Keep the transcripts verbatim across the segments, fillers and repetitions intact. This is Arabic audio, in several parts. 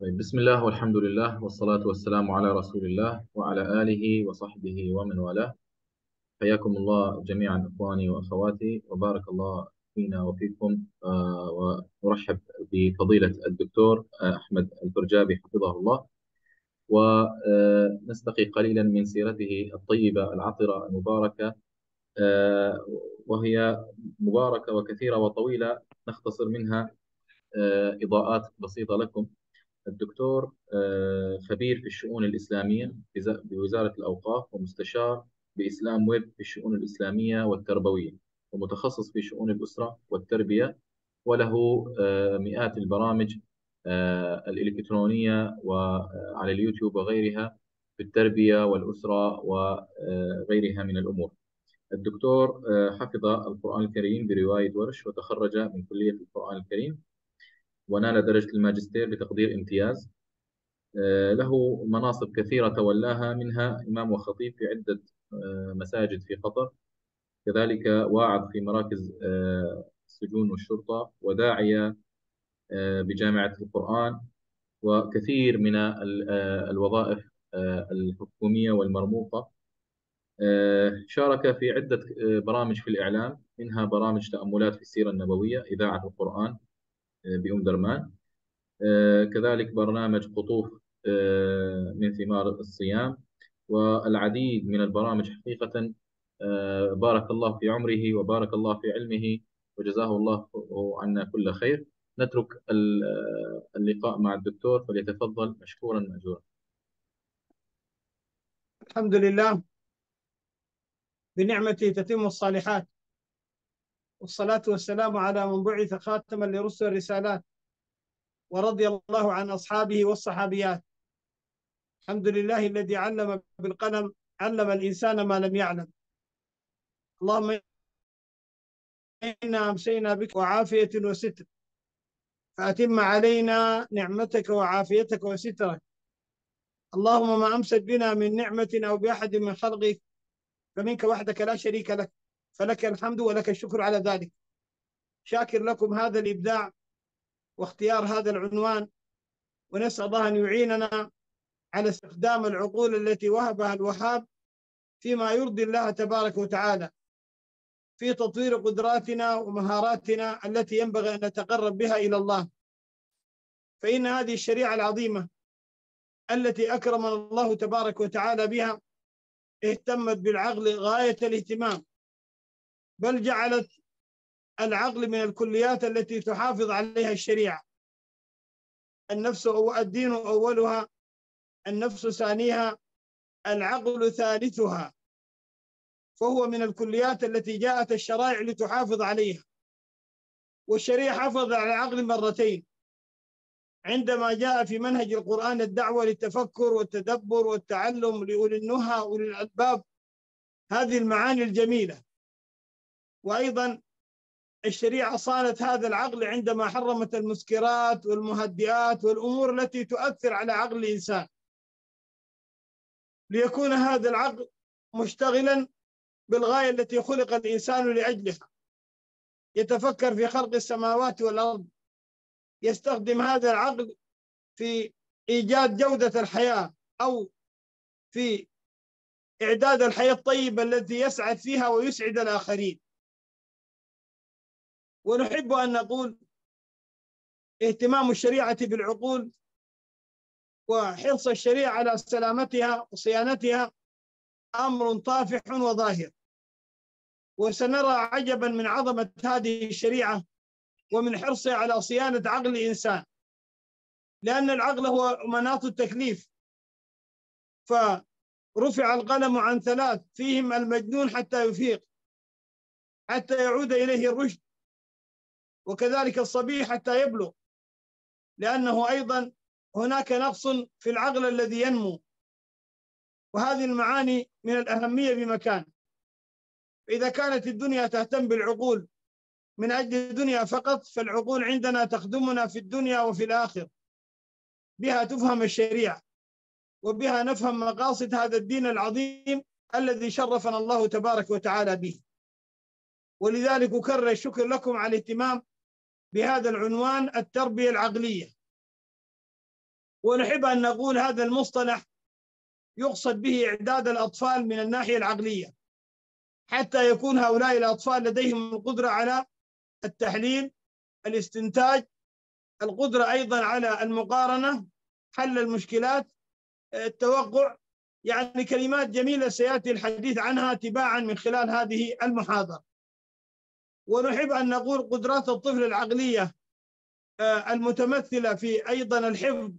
طيب، بسم الله والحمد لله والصلاة والسلام على رسول الله وعلى آله وصحبه ومن والاه. حياكم الله جميعا إخواني وأخواتي، وبارك الله فينا وفيكم. آه، وأرحب بفضيلة الدكتور آه، أحمد الفرجابي حفظه الله، ونستقي قليلا من سيرته الطيبة العطرة المباركة، آه، وهي مباركة وكثيرة وطويلة، نختصر منها آه، إضاءات بسيطة لكم. الدكتور آه، خبير في الشؤون الإسلامية بز- بوزارة الأوقاف، ومستشار بإسلام ويب في الشؤون الإسلامية والتربوية، ومتخصص في شؤون الأسرة والتربية، وله آه، مئات البرامج آه، الإلكترونية وعلى اليوتيوب وغيرها في التربية والأسرة وغيرها من الأمور. الدكتور آه، حفظ القرآن الكريم برواية ورش، وتخرج من كلية القرآن الكريم، ونال درجة الماجستير بتقدير امتياز. آه، له مناصب كثيرة تولاها، منها إمام وخطيب في عدة آه، مساجد في قطر، كذلك واعظ في مراكز آه، السجون والشرطة، وداعية آه، بجامعة القرآن، وكثير من ال- آه، الوظائف آه، الحكومية والمرموقة. آه، شارك في عدة آه، برامج في الإعلام، منها برامج تأملات في السيرة النبوية، إذاعة القرآن آه، بأم درمان، آه، كذلك برنامج قطوف آه، من ثمار الصيام، والعديد من البرامج حقيقة. آه، بارك الله في عمره وبارك الله في علمه، وجزاه الله عنا كل خير. نترك ال- آه، اللقاء مع الدكتور، فليتفضل مشكورا مأجورا. الحمد لله. بنعمته تتم الصالحات، والصلاة والسلام على من بعث خاتما لرسل الرسالات، ورضي الله عن أصحابه والصحابيات. الحمد لله الذي علم بالقلم، علم الإنسان ما لم يعلم. اللهم إنا أمسينا بك وعافية وستر، فأتم علينا نعمتك وعافيتك وسترك. اللهم ما أمست بنا من نعمة أو بأحد من خلقك فمنك وحدك لا شريك لك، فلك الحمد ولك الشكر على ذلك. شاكر لكم هذا الإبداع واختيار هذا العنوان، ونسأل الله أن يعيننا على استخدام العقول التي وهبها الوهاب فيما يرضي الله تبارك وتعالى، في تطوير قدراتنا ومهاراتنا التي ينبغي أن نتقرب بها إلى الله. فإن هذه الشريعة العظيمة التي أكرمنا الله تبارك وتعالى بها اهتمت بالعقل غاية الاهتمام، بل جعلت العقل من الكليات التي تحافظ عليها الشريعة. النفس أو الدين أولها، النفس ثانيها، العقل ثالثها. فهو من الكليات التي جاءت الشرائع لتحافظ عليها. والشريعة حافظ على العقل مرتين، عندما جاء في منهج القرآن الدعوة للتفكر والتدبر والتعلم لأولي النهى وأولي الألباب، هذه المعاني الجميلة. وأيضا الشريعة صانت هذا العقل عندما حرمت المسكرات والمهدئات والأمور التي تؤثر على عقل الإنسان، ليكون هذا العقل مشتغلا بالغاية التي خلق الإنسان لأجلها. يتفكر في خلق السماوات والأرض، يستخدم هذا العقل في إيجاد جودة الحياة، أو في إعداد الحياة الطيبة التي يسعد فيها ويسعد الآخرين. ونحب أن نقول اهتمام الشريعة بالعقول وحرص الشريعة على سلامتها وصيانتها أمر طافح وظاهر. وسنرى عجبا من عظمة هذه الشريعة ومن حرصها على صيانة عقل الإنسان، لأن العقل هو مناط التكليف. فرفع القلم عن ثلاث، فيهم المجنون حتى يفيق، حتى يعود إليه الرشد، وكذلك الصبي حتى يبلغ، لأنه أيضا هناك نقص في العقل الذي ينمو. وهذه المعاني من الأهمية بمكان. إذا كانت الدنيا تهتم بالعقول من أجل الدنيا فقط، فالعقول عندنا تخدمنا في الدنيا وفي الآخرة. بها تفهم الشريعة، وبها نفهم مقاصد هذا الدين العظيم الذي شرفنا الله تبارك وتعالى به. ولذلك أكرر الشكر لكم على الاهتمام بهذا العنوان، التربية العقلية. ونحب أن نقول هذا المصطلح يقصد به إعداد الأطفال من الناحية العقلية، حتى يكون هؤلاء الأطفال لديهم القدرة على التحليل، الاستنتاج، القدرة أيضا على المقارنة، حل المشكلات، التوقع، يعني كلمات جميلة سيأتي الحديث عنها تباعا من خلال هذه المحاضرة. ونحب أن نقول قدرات الطفل العقلية المتمثلة في أيضا الحفظ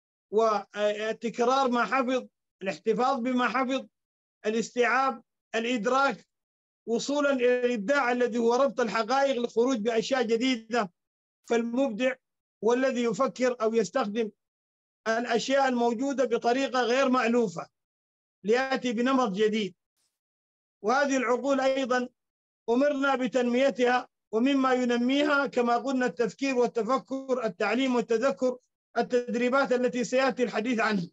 والتكرار ما حفظ، الاحتفاظ بما حفظ، الاستيعاب، الإدراك، وصولا إلى الإبداع الذي هو ربط الحقائق للخروج بأشياء جديدة. فالمبدع هو الذي يفكر أو يستخدم الأشياء الموجودة بطريقة غير مألوفة ليأتي بنمط جديد. وهذه العقول أيضا أمرنا بتنميتها، ومما ينميها كما قلنا التفكير والتفكر، التعليم والتذكر، التدريبات التي سيأتي الحديث عنها.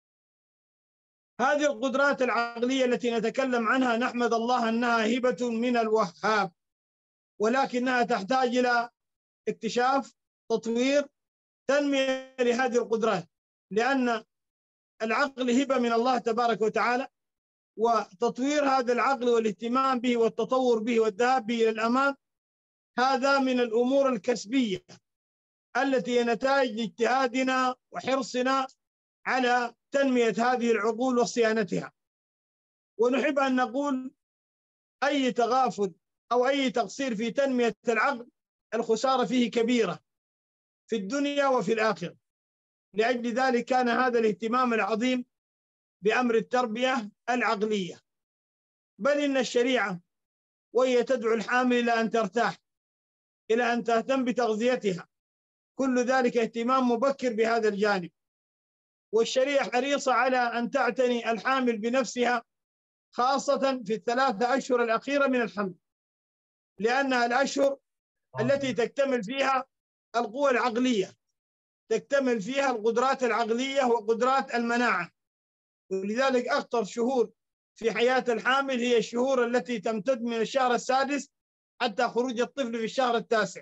هذه القدرات العقلية التي نتكلم عنها نحمد الله أنها هبة من الوهاب، ولكنها تحتاج إلى اكتشاف، تطوير، تنمية لهذه القدرات، لأن العقل هبة من الله تبارك وتعالى، وتطوير هذا العقل والاهتمام به والتطور به والذهاب به إلى الأمام هذا من الأمور الكسبية التي هي نتائج اجتهادنا وحرصنا على تنمية هذه العقول وصيانتها. ونحب أن نقول أي تغافل أو أي تقصير في تنمية العقل الخسارة فيه كبيرة في الدنيا وفي الآخرة. لأجل ذلك كان هذا الاهتمام العظيم بأمر التربية العقلية. بل إن الشريعة وهي تدعو الحامل إلى أن ترتاح، إلى أن تهتم بتغذيتها، كل ذلك اهتمام مبكر بهذا الجانب. والشريعة حريصة على أن تعتني الحامل بنفسها، خاصة في الثلاثة أشهر الأخيرة من الحمل، لأنها الأشهر التي تكتمل فيها القوى العقلية، تكتمل فيها القدرات العقلية وقدرات المناعة. ولذلك أخطر شهور في حياة الحامل هي الشهور التي تمتد من الشهر السادس حتى خروج الطفل في الشهر التاسع.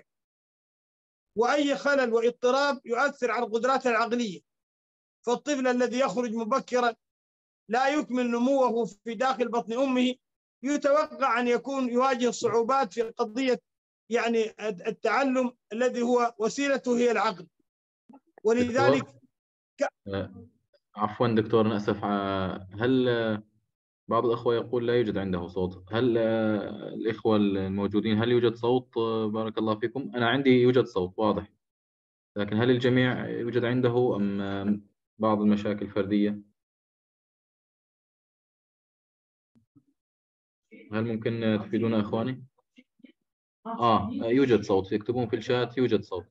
وأي خلل واضطراب يؤثر على القدرات العقلية. فالطفل الذي يخرج مبكرا لا يكمل نموه في داخل بطن أمه يتوقع أن يكون يواجه صعوبات في قضية يعني التعلم الذي هو وسيلته هي العقل. ولذلك دكتور ك... عفوا دكتور، أنا أسف. هل بعض الأخوة يقول لا يوجد عنده صوت؟ هل الإخوة الموجودين هل يوجد صوت؟ بارك الله فيكم. أنا عندي يوجد صوت واضح، لكن هل الجميع يوجد عنده أم بعض المشاكل فردية؟ هل ممكن تفيدونا إخواني؟ آه يوجد صوت، يكتبون في الشات يوجد صوت.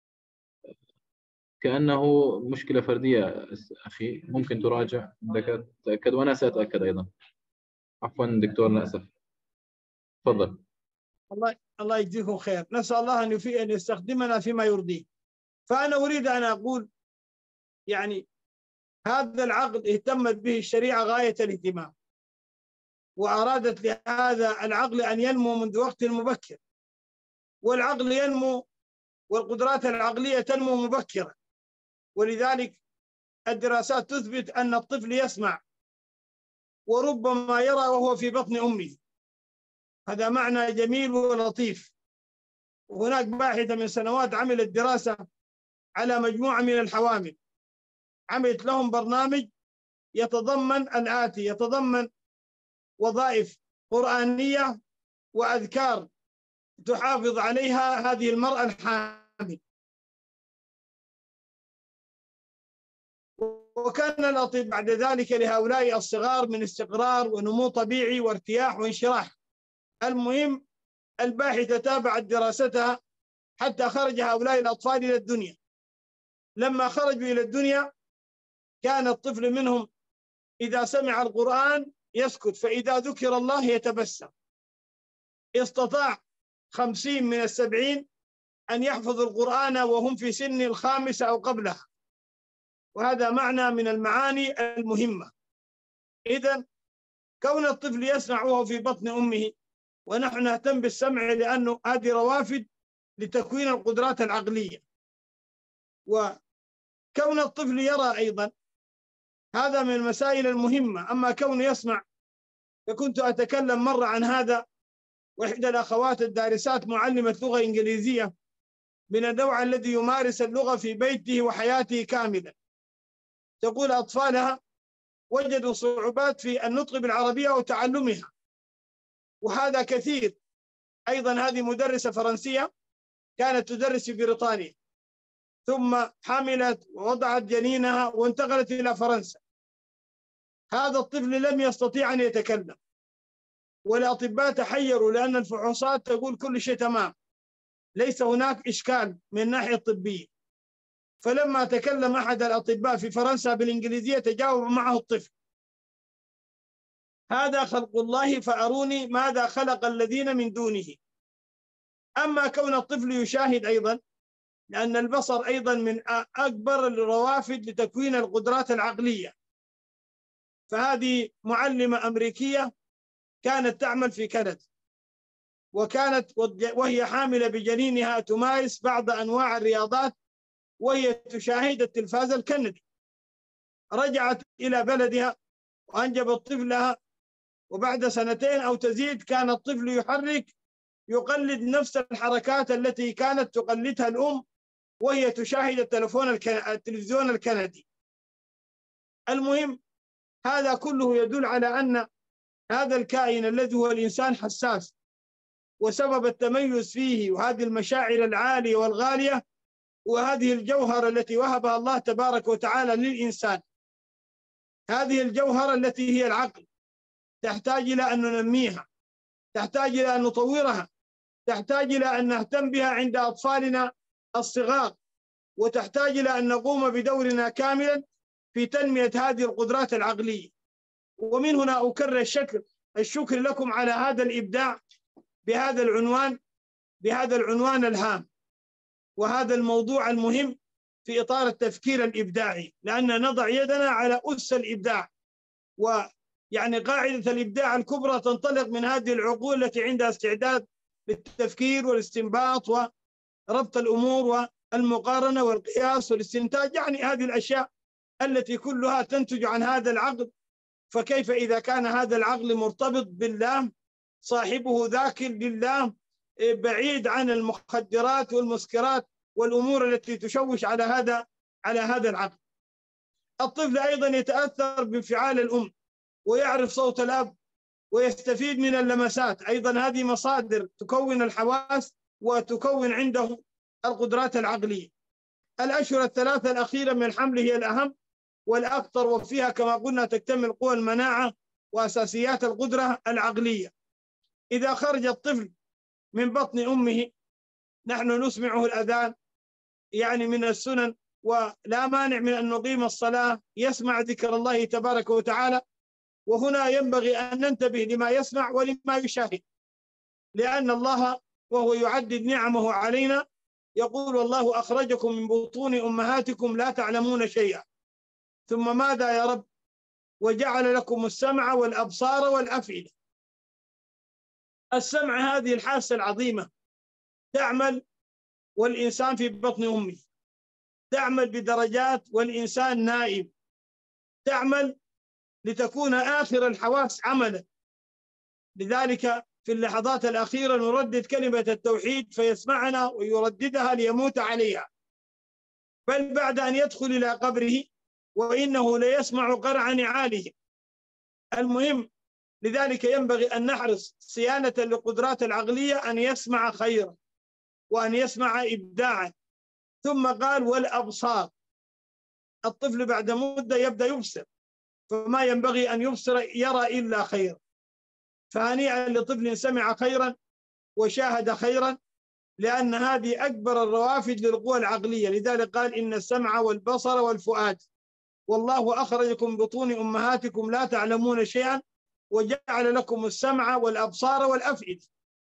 كأنه مشكلة فردية أخي، ممكن تراجع عندك تأكد وأنا سأتأكد أيضا. عفوا دكتور، أنا أسف. تفضل. الله الله يجزيكم خير. نسأل الله أن يفي أن يستخدمنا فيما يرضيه. فأنا أريد أن أقول يعني هذا العقل اهتمت به الشريعة غاية الاهتمام، وأرادت لهذا العقل أن ينمو منذ وقت مبكر. والعقل ينمو والقدرات العقلية تنمو مبكرا. ولذلك الدراسات تثبت أن الطفل يسمع وربما يرى وهو في بطن أمه. هذا معنى جميل ولطيف. وهناك باحثة من سنوات عملت دراسة على مجموعة من الحوامل، عملت لهم برنامج يتضمن الآتي: يتضمن وظائف قرآنية وأذكار تحافظ عليها هذه المرأة الحامل. وكان الأطيب بعد ذلك لهؤلاء الصغار من استقرار ونمو طبيعي وارتياح وانشراح. المهم الباحثة تابعت دراستها حتى خرج هؤلاء الأطفال إلى الدنيا. لما خرجوا إلى الدنيا كان الطفل منهم إذا سمع القرآن يسكت، فإذا ذكر الله يتبسم. استطاع خمسين من السبعين أن يحفظوا القرآن وهم في سن الخامسة أو قبلها. وهذا معنى من المعاني المهمة. إذن كون الطفل يسمع وهو في بطن أمه، ونحن نهتم بالسمع لأنه هذه روافد لتكوين القدرات العقلية. كون الطفل يرى أيضا هذا من المسائل المهمة. أما كونه يسمع، فكنت أتكلم مرة عن هذا، وإحدى الأخوات الدارسات معلمة لغة إنجليزية من النوع الذي يمارس اللغة في بيته وحياته كاملا، تقول أطفالها وجدوا صعوبات في النطق بالعربية وتعلمها، وهذا كثير. أيضا هذه مدرسة فرنسية كانت تدرس في بريطانيا، ثم حملت ووضعت جنينها وانتقلت إلى فرنسا. هذا الطفل لم يستطيع أن يتكلم، والأطباء تحيروا لأن الفحوصات تقول كل شيء تمام، ليس هناك إشكال من الناحية الطبية. فلما تكلم أحد الأطباء في فرنسا بالإنجليزية تجاوب معه الطفل: هذا خلق الله فأروني ماذا خلق الذين من دونه. أما كون الطفل يشاهد أيضا، لأن البصر أيضا من أكبر الروافد لتكوين القدرات العقلية. فهذه معلمة أمريكية كانت تعمل في كندا، وكانت وهي حاملة بجنينها تمارس بعض أنواع الرياضات وهي تشاهد التلفاز الكندي. رجعت إلى بلدها وأنجبت طفلها، وبعد سنتين أو تزيد كان الطفل يحرك يقلد نفس الحركات التي كانت تقلدها الأم وهي تشاهد التلفون التلفزيون الكندي. المهم، هذا كله يدل على أن هذا الكائن الذي هو الإنسان حساس، وسبب التميز فيه وهذه المشاعر العالية والغالية وهذه الجوهرة التي وهبها الله تبارك وتعالى للإنسان. هذه الجوهرة التي هي العقل تحتاج إلى أن ننميها، تحتاج إلى أن نطورها، تحتاج إلى أن نهتم بها عند أطفالنا الصغار، وتحتاج إلى أن نقوم بدورنا كاملا في تنمية هذه القدرات العقلية. ومن هنا أكرر الشكر الشكر لكم على هذا الإبداع بهذا العنوان بهذا العنوان الهام وهذا الموضوع المهم في إطار التفكير الإبداعي، لأن نضع يدنا على أس الإبداع، ويعني قاعدة الإبداع الكبرى تنطلق من هذه العقول التي عندها استعداد للتفكير والاستنباط وربط الأمور والمقارنة والقياس والاستنتاج، يعني هذه الأشياء التي كلها تنتج عن هذا العقل. فكيف إذا كان هذا العقل مرتبط بالله، صاحبه ذاكر لله، بعيد عن المخدرات والمسكرات والأمور التي تشوش على هذا على هذا العقل. الطفل أيضا يتأثر بانفعال الأم ويعرف صوت الأب ويستفيد من اللمسات، أيضا هذه مصادر تكون الحواس وتكون عنده القدرات العقلية. الأشهر الثلاثة الأخيرة من الحمل هي الأهم والأكثر، وفيها كما قلنا تكتمل قوى المناعة وأساسيات القدرة العقلية. إذا خرج الطفل من بطن أمه نحن نسمعه الأذان، يعني من السنن، ولا مانع من أن نقيم الصلاة، يسمع ذكر الله تبارك وتعالى. وهنا ينبغي أن ننتبه لما يسمع ولما يشاهد، لأن الله وهو يعدد نعمه علينا يقول: والله أخرجكم من بطون أمهاتكم لا تعلمون شيئا، ثم ماذا يا رب؟ وجعل لكم السمع والأبصار والأفئدة. السمع هذه الحاسة العظيمة تعمل والإنسان في بطن أمه، تعمل بدرجات والإنسان نائم، تعمل لتكون آخر الحواس عملا. لذلك في اللحظات الأخيرة نردد كلمة التوحيد فيسمعنا ويرددها ليموت عليها، بل بعد أن يدخل إلى قبره وإنه ليسمع قرع نعاله. المهم، لذلك ينبغي أن نحرص صيانة للقدرات العقلية أن يسمع خيرا وأن يسمع إبداعا. ثم قال: والأبصار. الطفل بعد مدة يبدأ يبصر، فما ينبغي أن يبصر يرى إلا خيرا. فهنيئا لطفل سمع خيرا وشاهد خيرا، لأن هذه أكبر الروافد للقوى العقلية. لذلك قال: إن السمع والبصر والفؤاد والله أخرجكم من بطون أمهاتكم لا تعلمون شيئا وجعل لكم السمع والأبصار والأفئدة.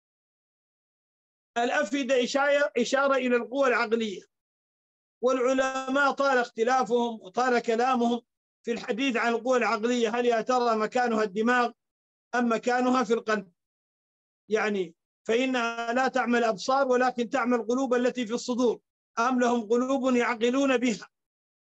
الأفئدة إشارة إلى القوى العقلية، والعلماء طال اختلافهم وطال كلامهم في الحديث عن القوى العقلية، هل يا ترى مكانها الدماغ أم مكانها في القلب؟ يعني فإنها لا تعمل أبصار ولكن تعمل قلوب التي في الصدور، أم لهم قلوب يعقلون بها.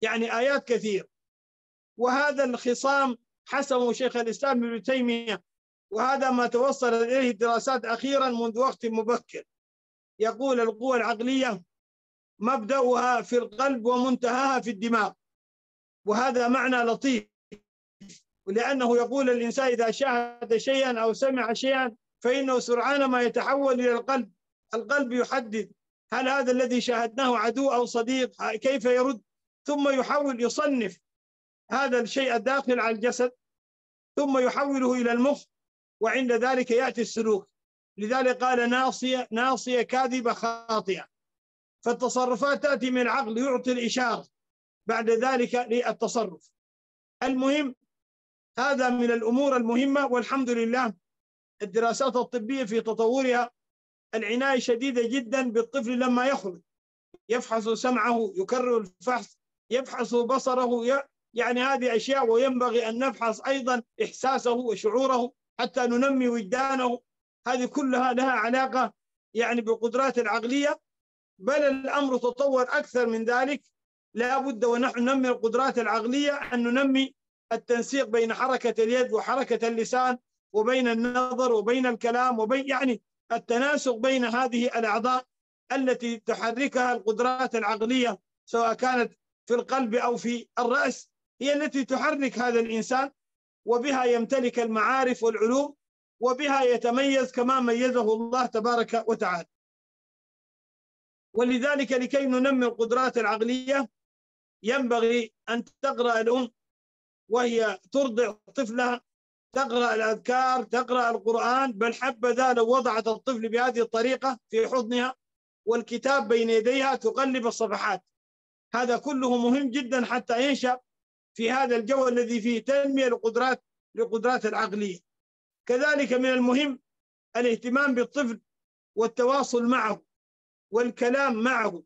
يعني آيات كثير. وهذا الخصام حسمه شيخ الإسلام ابن تيمية، وهذا ما توصل إليه الدراسات أخيرا منذ وقت مبكر. يقول القوى العقلية مبدأها في القلب ومنتهاها في الدماغ، وهذا معنى لطيف، ولأنه يقول الإنسان إذا شاهد شيئا أو سمع شيئا فإنه سرعان ما يتحول إلى القلب. القلب يحدد هل هذا الذي شاهدناه عدو أو صديق، كيف يرد، ثم يحول يصنف هذا الشيء الداخل على الجسد، ثم يحوله إلى المخ، وعند ذلك يأتي السلوك. لذلك قال ناصية ناصية كاذبة خاطئة. فالتصرفات تأتي من العقل يعطي الإشارة بعد ذلك للتصرف. المهم هذا من الأمور المهمة، والحمد لله الدراسات الطبية في تطورها العناية شديدة جدا بالطفل لما يخرج، يفحص سمعه، يكرر الفحص، يفحص بصره، يعني هذه أشياء. وينبغي أن نفحص أيضا إحساسه وشعوره حتى ننمي وجدانه. هذه كلها لها علاقة يعني بالقدرات العقلية، بل الأمر تطور أكثر من ذلك. لا بد ونحن ننمي القدرات العقلية أن ننمي التنسيق بين حركة اليد وحركة اللسان، وبين النظر وبين الكلام، وبين يعني التناسق بين هذه الأعضاء التي تحركها القدرات العقلية، سواء كانت في القلب أو في الرأس، هي التي تحرك هذا الإنسان، وبها يمتلك المعارف والعلوم، وبها يتميز كما ميزه الله تبارك وتعالى. ولذلك لكي ننمي القدرات العقلية ينبغي أن تقرأ الأم وهي ترضع طفلها، تقرأ الأذكار، تقرأ القرآن، بل حبذا لو وضعت الطفل بهذه الطريقة في حضنها والكتاب بين يديها تقلب الصفحات. هذا كله مهم جدا حتى ينشأ في هذا الجو الذي فيه تنمية للقدرات للقدرات العقلية. كذلك من المهم الاهتمام بالطفل والتواصل معه والكلام معه،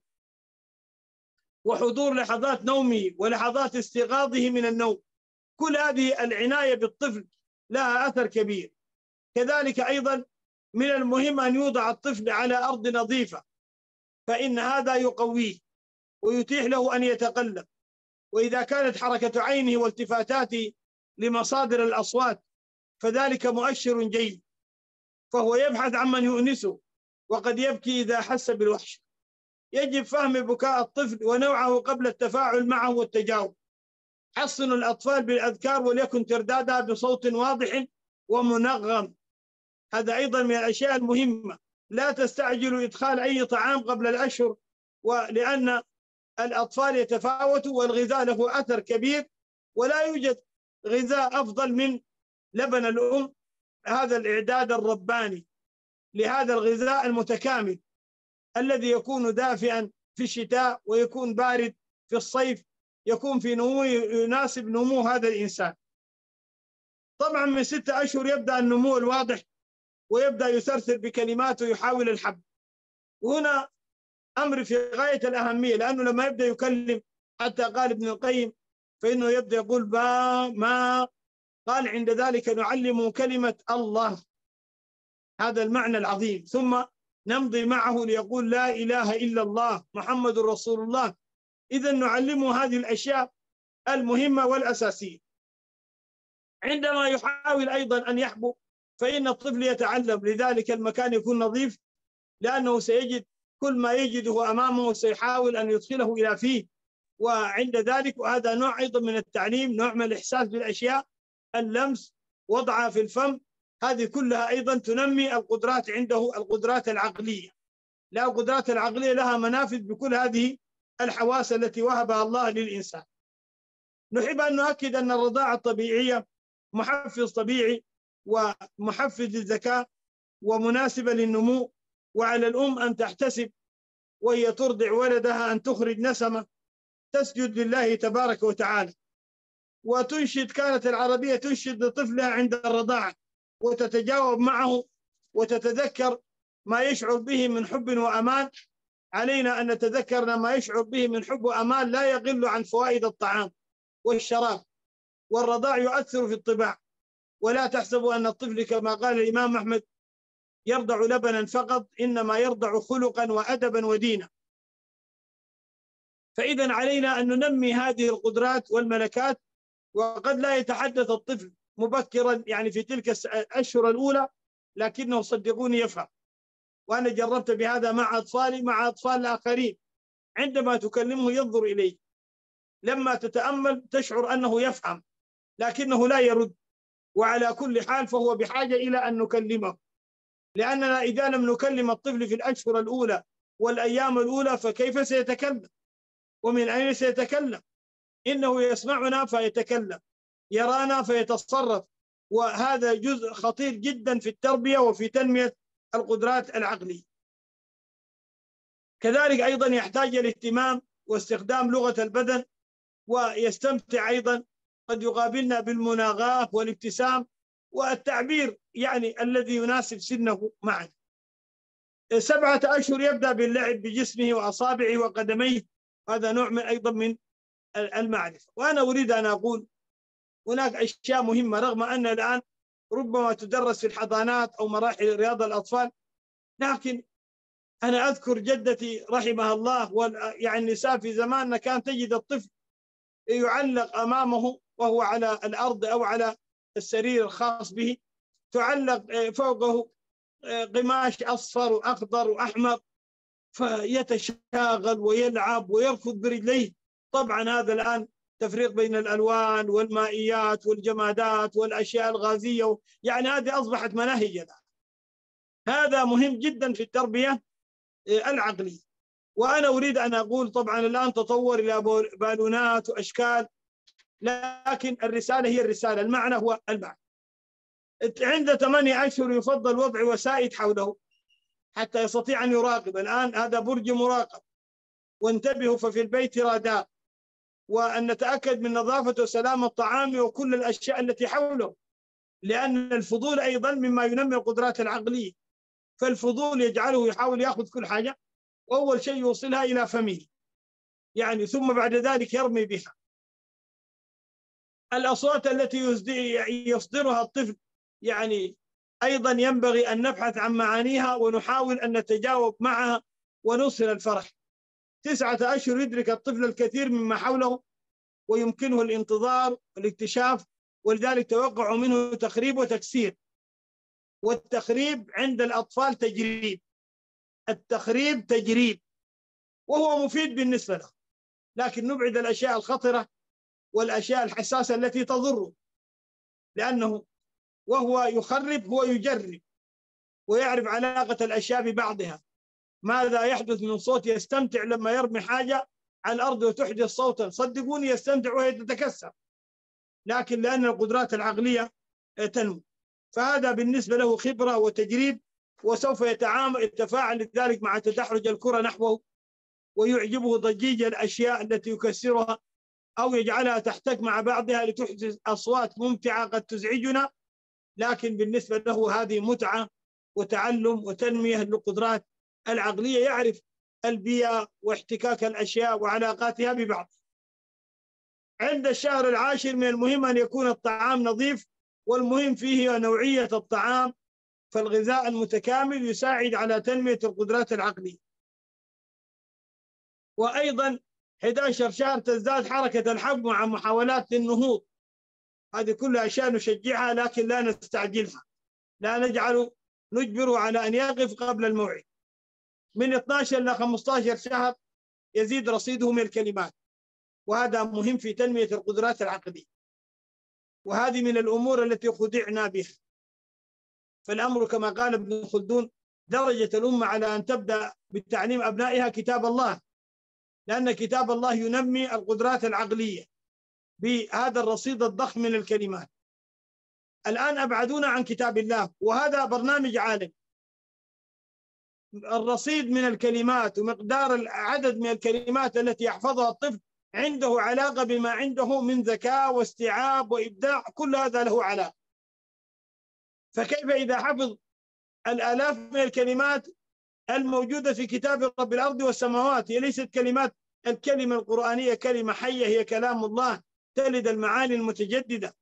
وحضور لحظات نومه ولحظات استيقاظه من النوم. كل هذه العناية بالطفل لها أثر كبير. كذلك أيضا من المهم أن يوضع الطفل على أرض نظيفة، فإن هذا يقويه ويتيح له أن يتقلب. وإذا كانت حركة عينه والتفاتاته لمصادر الأصوات فذلك مؤشر جيد، فهو يبحث عمن يؤنسه، وقد يبكي إذا حس بالوحشة. يجب فهم بكاء الطفل ونوعه قبل التفاعل معه والتجاوب. حصنوا الأطفال بالأذكار وليكن تردادها بصوت واضح ومنغم، هذا أيضا من الأشياء المهمة. لا تستعجلوا إدخال أي طعام قبل الأشهر، ولأن الأطفال يتفاوتوا والغذاء له أثر كبير، ولا يوجد غذاء أفضل من لبن الأم. هذا الإعداد الرباني لهذا الغذاء المتكامل الذي يكون دافئا في الشتاء ويكون بارد في الصيف، يكون في نمو يناسب نمو هذا الإنسان. طبعا من ستة أشهر يبدأ النمو الواضح، ويبدأ يسرسل بكلمات ويحاول الحب. وهنا أمر في غاية الأهمية، لأنه لما يبدأ يكلم، حتى قال ابن القيم فإنه يبدأ يقول با ما، قال عند ذلك نعلم كلمة الله، هذا المعنى العظيم، ثم نمضي معه ليقول لا إله إلا الله محمد رسول الله. إذا نعلمه هذه الأشياء المهمة والأساسية. عندما يحاول أيضا أن يحبو فإن الطفل يتعلم، لذلك المكان يكون نظيف، لأنه سيجد كل ما يجده أمامه سيحاول أن يدخله إلى فيه. وعند ذلك، وهذا نوع أيضا من التعليم، نوع من الإحساس بالأشياء، اللمس، وضعها في الفم، هذه كلها أيضا تنمي القدرات عنده، القدرات العقلية. لا، القدرات العقلية لها منافذ بكل هذه الحواس التي وهبها الله للإنسان. نحب أن نؤكد أن الرضاعة الطبيعية محفز طبيعي ومحفز للذكاء ومناسبة للنمو، وعلى الأم أن تحتسب وهي ترضع ولدها أن تخرج نسمة تسجد لله تبارك وتعالى، وتنشد. كانت العربية تنشد لطفلها عند الرضاعة وتتجاوب معه وتتذكر ما يشعر به من حب وأمان. علينا أن نتذكر ما يشعر به من حب وأمان لا يقل عن فوائد الطعام والشراب. والرضاع يؤثر في الطباع، ولا تحسبوا أن الطفل كما قال الإمام أحمد يرضع لبنا فقط، إنما يرضع خلقا وأدبا ودينا. فإذا علينا أن ننمي هذه القدرات والملكات. وقد لا يتحدث الطفل مبكرا يعني في تلك الأشهر الأولى، لكنه صدقوني يفهم. وأنا جربت بهذا مع أطفالي مع أطفال آخرين، عندما تكلمه ينظر إليه، لما تتأمل تشعر أنه يفهم لكنه لا يرد. وعلى كل حال فهو بحاجة إلى أن نكلمه، لأننا إذا لم نكلم الطفل في الأشهر الأولى والأيام الأولى فكيف سيتكلم؟ ومن أين سيتكلم؟ إنه يسمعنا فيتكلم، يرانا فيتصرف، وهذا جزء خطير جدا في التربية وفي تنمية القدرات العقلية. كذلك أيضا يحتاج الاهتمام واستخدام لغة البدن، ويستمتع أيضا، قد يقابلنا بالمناغاة والابتسام والتعبير يعني الذي يناسب سنه معنا. سبعة أشهر يبدأ باللعب بجسمه وأصابعه وقدميه، هذا نوع من أيضا من المعرفة. وأنا أريد أن أقول هناك أشياء مهمة، رغم أن الآن ربما تدرس في الحضانات أو مراحل رياض الأطفال، لكن أنا أذكر جدتي رحمها الله، يعني النساء في زماننا كان تجد الطفل يعلق أمامه وهو على الأرض أو على السرير الخاص به، تعلق فوقه قماش أصفر وأخضر وأحمر، فيتشاغل ويلعب ويركض برجليه. طبعا هذا الآن تفريق بين الألوان والمائيات والجمادات والأشياء الغازية، يعني هذه أصبحت مناهج الآن. هذا مهم جدا في التربية العقلية. وأنا أريد أن أقول طبعا الآن تطور إلى بالونات وأشكال، لكن الرسالة هي الرسالة، المعنى هو المعنى. عند ثمانية أشهر يفضل وضع وسائد حوله حتى يستطيع أن يراقب. الآن هذا برج مراقب، وانتبهوا ففي البيت رادار، وأن نتأكد من نظافة وسلامة الطعام وكل الأشياء التي حوله، لأن الفضول أيضا مما ينمي القدرات العقلية. فالفضول يجعله يحاول يأخذ كل حاجة، وأول شيء يوصلها إلى فمه يعني، ثم بعد ذلك يرمي بها. الأصوات التي يصدرها الطفل يعني أيضا ينبغي أن نبحث عن معانيها ونحاول أن نتجاوب معها ونوصل الفرح. تسعة أشهر يدرك الطفل الكثير مما حوله ويمكنه الانتظار والاكتشاف، ولذلك توقع منه تخريب وتكسير. والتخريب عند الأطفال تجريب، التخريب تجريب، وهو مفيد بالنسبة له، لكن نبعد الأشياء الخطرة والأشياء الحساسة التي تضره، لأنه وهو يخرب هو يجرب ويعرف علاقة الأشياء ببعضها. ماذا يحدث من صوت؟ يستمتع لما يرمي حاجة على الأرض وتحدث صوتا، صدقوني يستمتع وهي تتكسر، لكن لأن القدرات العقلية تنمو. فهذا بالنسبة له خبرة وتجريب، وسوف يتعامل يتفاعل لذلك مع تدحرج الكرة نحوه، ويعجبه ضجيج الأشياء التي يكسرها أو يجعلها تحتك مع بعضها لتحدث أصوات ممتعة قد تزعجنا، لكن بالنسبة له هذه متعة وتعلم وتنمية للقدرات العقلية. يعرف البيئة واحتكاك الأشياء وعلاقاتها ببعض. عند الشهر العاشر من المهم أن يكون الطعام نظيف، والمهم فيه نوعية الطعام، فالغذاء المتكامل يساعد على تنمية القدرات العقلية. وأيضا أحد عشر شهر تزداد حركة الحب مع محاولات للنهوض. هذه كلها أشياء نشجعها لكن لا نستعجلها، لا نجعل نجبره على أن يقف قبل الموعد. من اثني عشر إلى خمسة عشر شهر يزيد رصيده من الكلمات، وهذا مهم في تنمية القدرات العقلية، وهذه من الأمور التي خدعنا بها. فالأمر كما قال ابن خلدون: درجة الأمة على أن تبدأ بتعليم أبنائها كتاب الله، لأن كتاب الله ينمي القدرات العقلية بهذا الرصيد الضخم من الكلمات. الآن أبعدونا عن كتاب الله، وهذا برنامج عالم. الرصيد من الكلمات ومقدار العدد من الكلمات التي يحفظها الطفل عنده علاقة بما عنده من ذكاء واستيعاب وإبداع، كل هذا له علاقة. فكيف إذا حفظ الآلاف من الكلمات الموجودة في كتاب رب الأرض والسماوات؟ هي ليست كلمات، الكلمة القرآنية كلمة حية، هي كلام الله تلد المعاني المتجددة.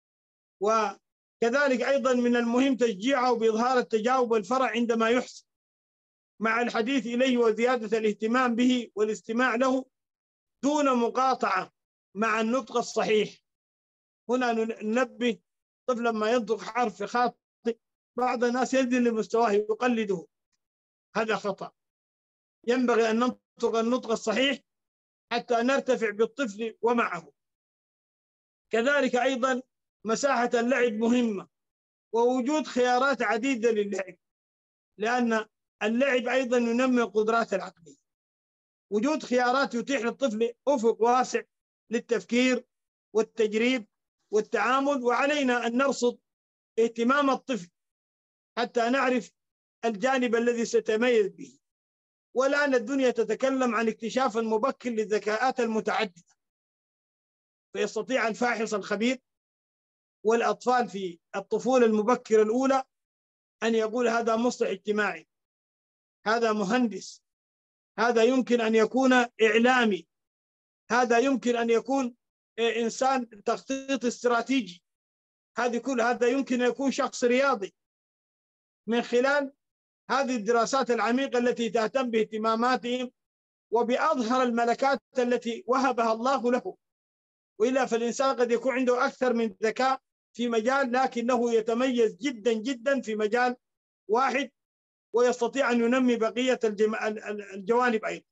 وكذلك أيضا من المهم تشجيعه بإظهار التجاوب والفرح عندما يحسن، مع الحديث إليه وزيادة الاهتمام به والاستماع له، دون مقاطعة مع النطق الصحيح. هنا ننبه طفل لما ينطق حرف خاطئ بعض الناس ينزل لمستواه يقلده، هذا خطأ. ينبغي أن ننطق النطق الصحيح حتى نرتفع بالطفل ومعه. كذلك أيضا مساحة اللعب مهمة، ووجود خيارات عديدة للعب، لأن اللعب أيضا ينمي القدرات العقلية. وجود خيارات يتيح للطفل أفق واسع للتفكير والتجريب والتعامل، وعلينا أن نرصد اهتمام الطفل حتى نعرف الجانب الذي سيتميز به. والآن الدنيا تتكلم عن اكتشاف مبكر للذكاءات المتعددة، فيستطيع الفاحص الخبير والأطفال في الطفولة المبكرة الأولى أن يقول هذا مصلح اجتماعي، هذا مهندس، هذا يمكن أن يكون إعلامي، هذا يمكن أن يكون إنسان تخطيط استراتيجي، هذه كل هذا يمكن أن يكون شخص رياضي، من خلال هذه الدراسات العميقة التي تهتم باهتماماتهم وبأظهر الملكات التي وهبها الله له. وإلا فالإنسان قد يكون عنده أكثر من ذكاء في مجال، لكنه يتميز جدا جدا في مجال واحد ويستطيع أن ينمي بقية الجوانب أيضا.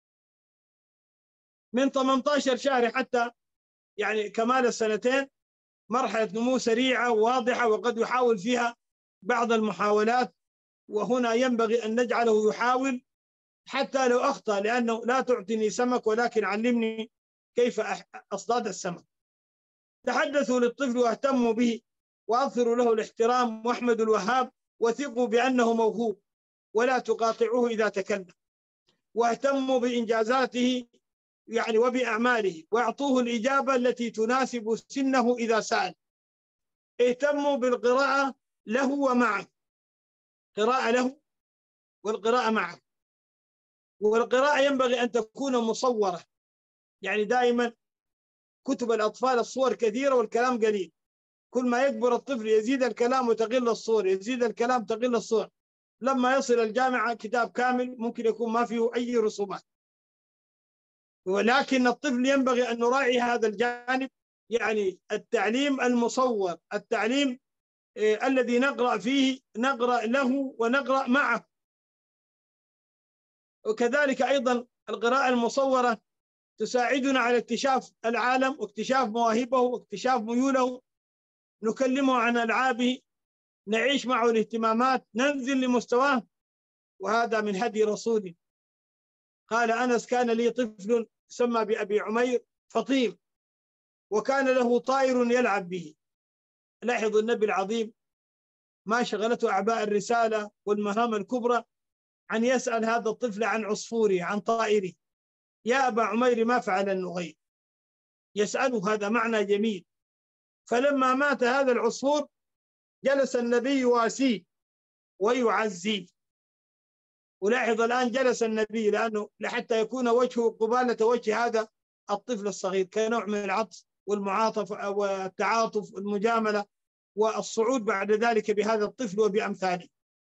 من ثمانية عشر شهر حتى يعني كمال السنتين مرحلة نمو سريعة وواضحة، وقد يحاول فيها بعض المحاولات، وهنا ينبغي أن نجعله يحاول حتى لو أخطأ، لأنه لا تعطيني سمك ولكن علمني كيف أصطاد السمك. تحدثوا للطفل واهتموا به وأظهروا له الاحترام واحمدوا الوهاب وثقوا بأنه موهوب، ولا تقاطعوه إذا تكلم، واهتموا بإنجازاته يعني وبأعماله، واعطوه الإجابة التي تناسب سنه إذا سأل. اهتموا بالقراءة له ومعه، قراءة له والقراءة معه. والقراءة ينبغي أن تكون مصورة، يعني دائما كتب الأطفال الصور كثيرة والكلام قليل. كل ما يكبر الطفل يزيد الكلام وتقل الصور، يزيد الكلام تقل الصور. لما يصل الجامعة كتاب كامل ممكن يكون ما فيه أي رسومات. ولكن الطفل ينبغي أن نراعي هذا الجانب، يعني التعليم المصور، التعليم آه الذي نقرأ فيه، نقرأ له ونقرأ معه. وكذلك أيضا القراءة المصورة تساعدنا على اكتشاف العالم واكتشاف مواهبه واكتشاف ميوله، نكلمه عن ألعابه، نعيش معه الاهتمامات، ننزل لمستواه. وهذا من هدي رسوله. قال أنس: كان لي طفل يسمى بأبي عمير فطيم، وكان له طائر يلعب به. لاحظوا النبي العظيم ما شغلته أعباء الرسالة والمهام الكبرى عن يسأل هذا الطفل عن عصفوره، عن طائره. يا أبا عمير ما فعل النغير؟ يسأله، هذا معنى جميل. فلما مات هذا العصفور جلس النبي يواسيه ويعزيه. ولاحظ الآن جلس النبي لأنه لحتى يكون وجهه قبالة وجه هذا الطفل الصغير، كنوع من العطف والمعاطفة والتعاطف والمجاملة والصعود بعد ذلك بهذا الطفل وبأمثاله.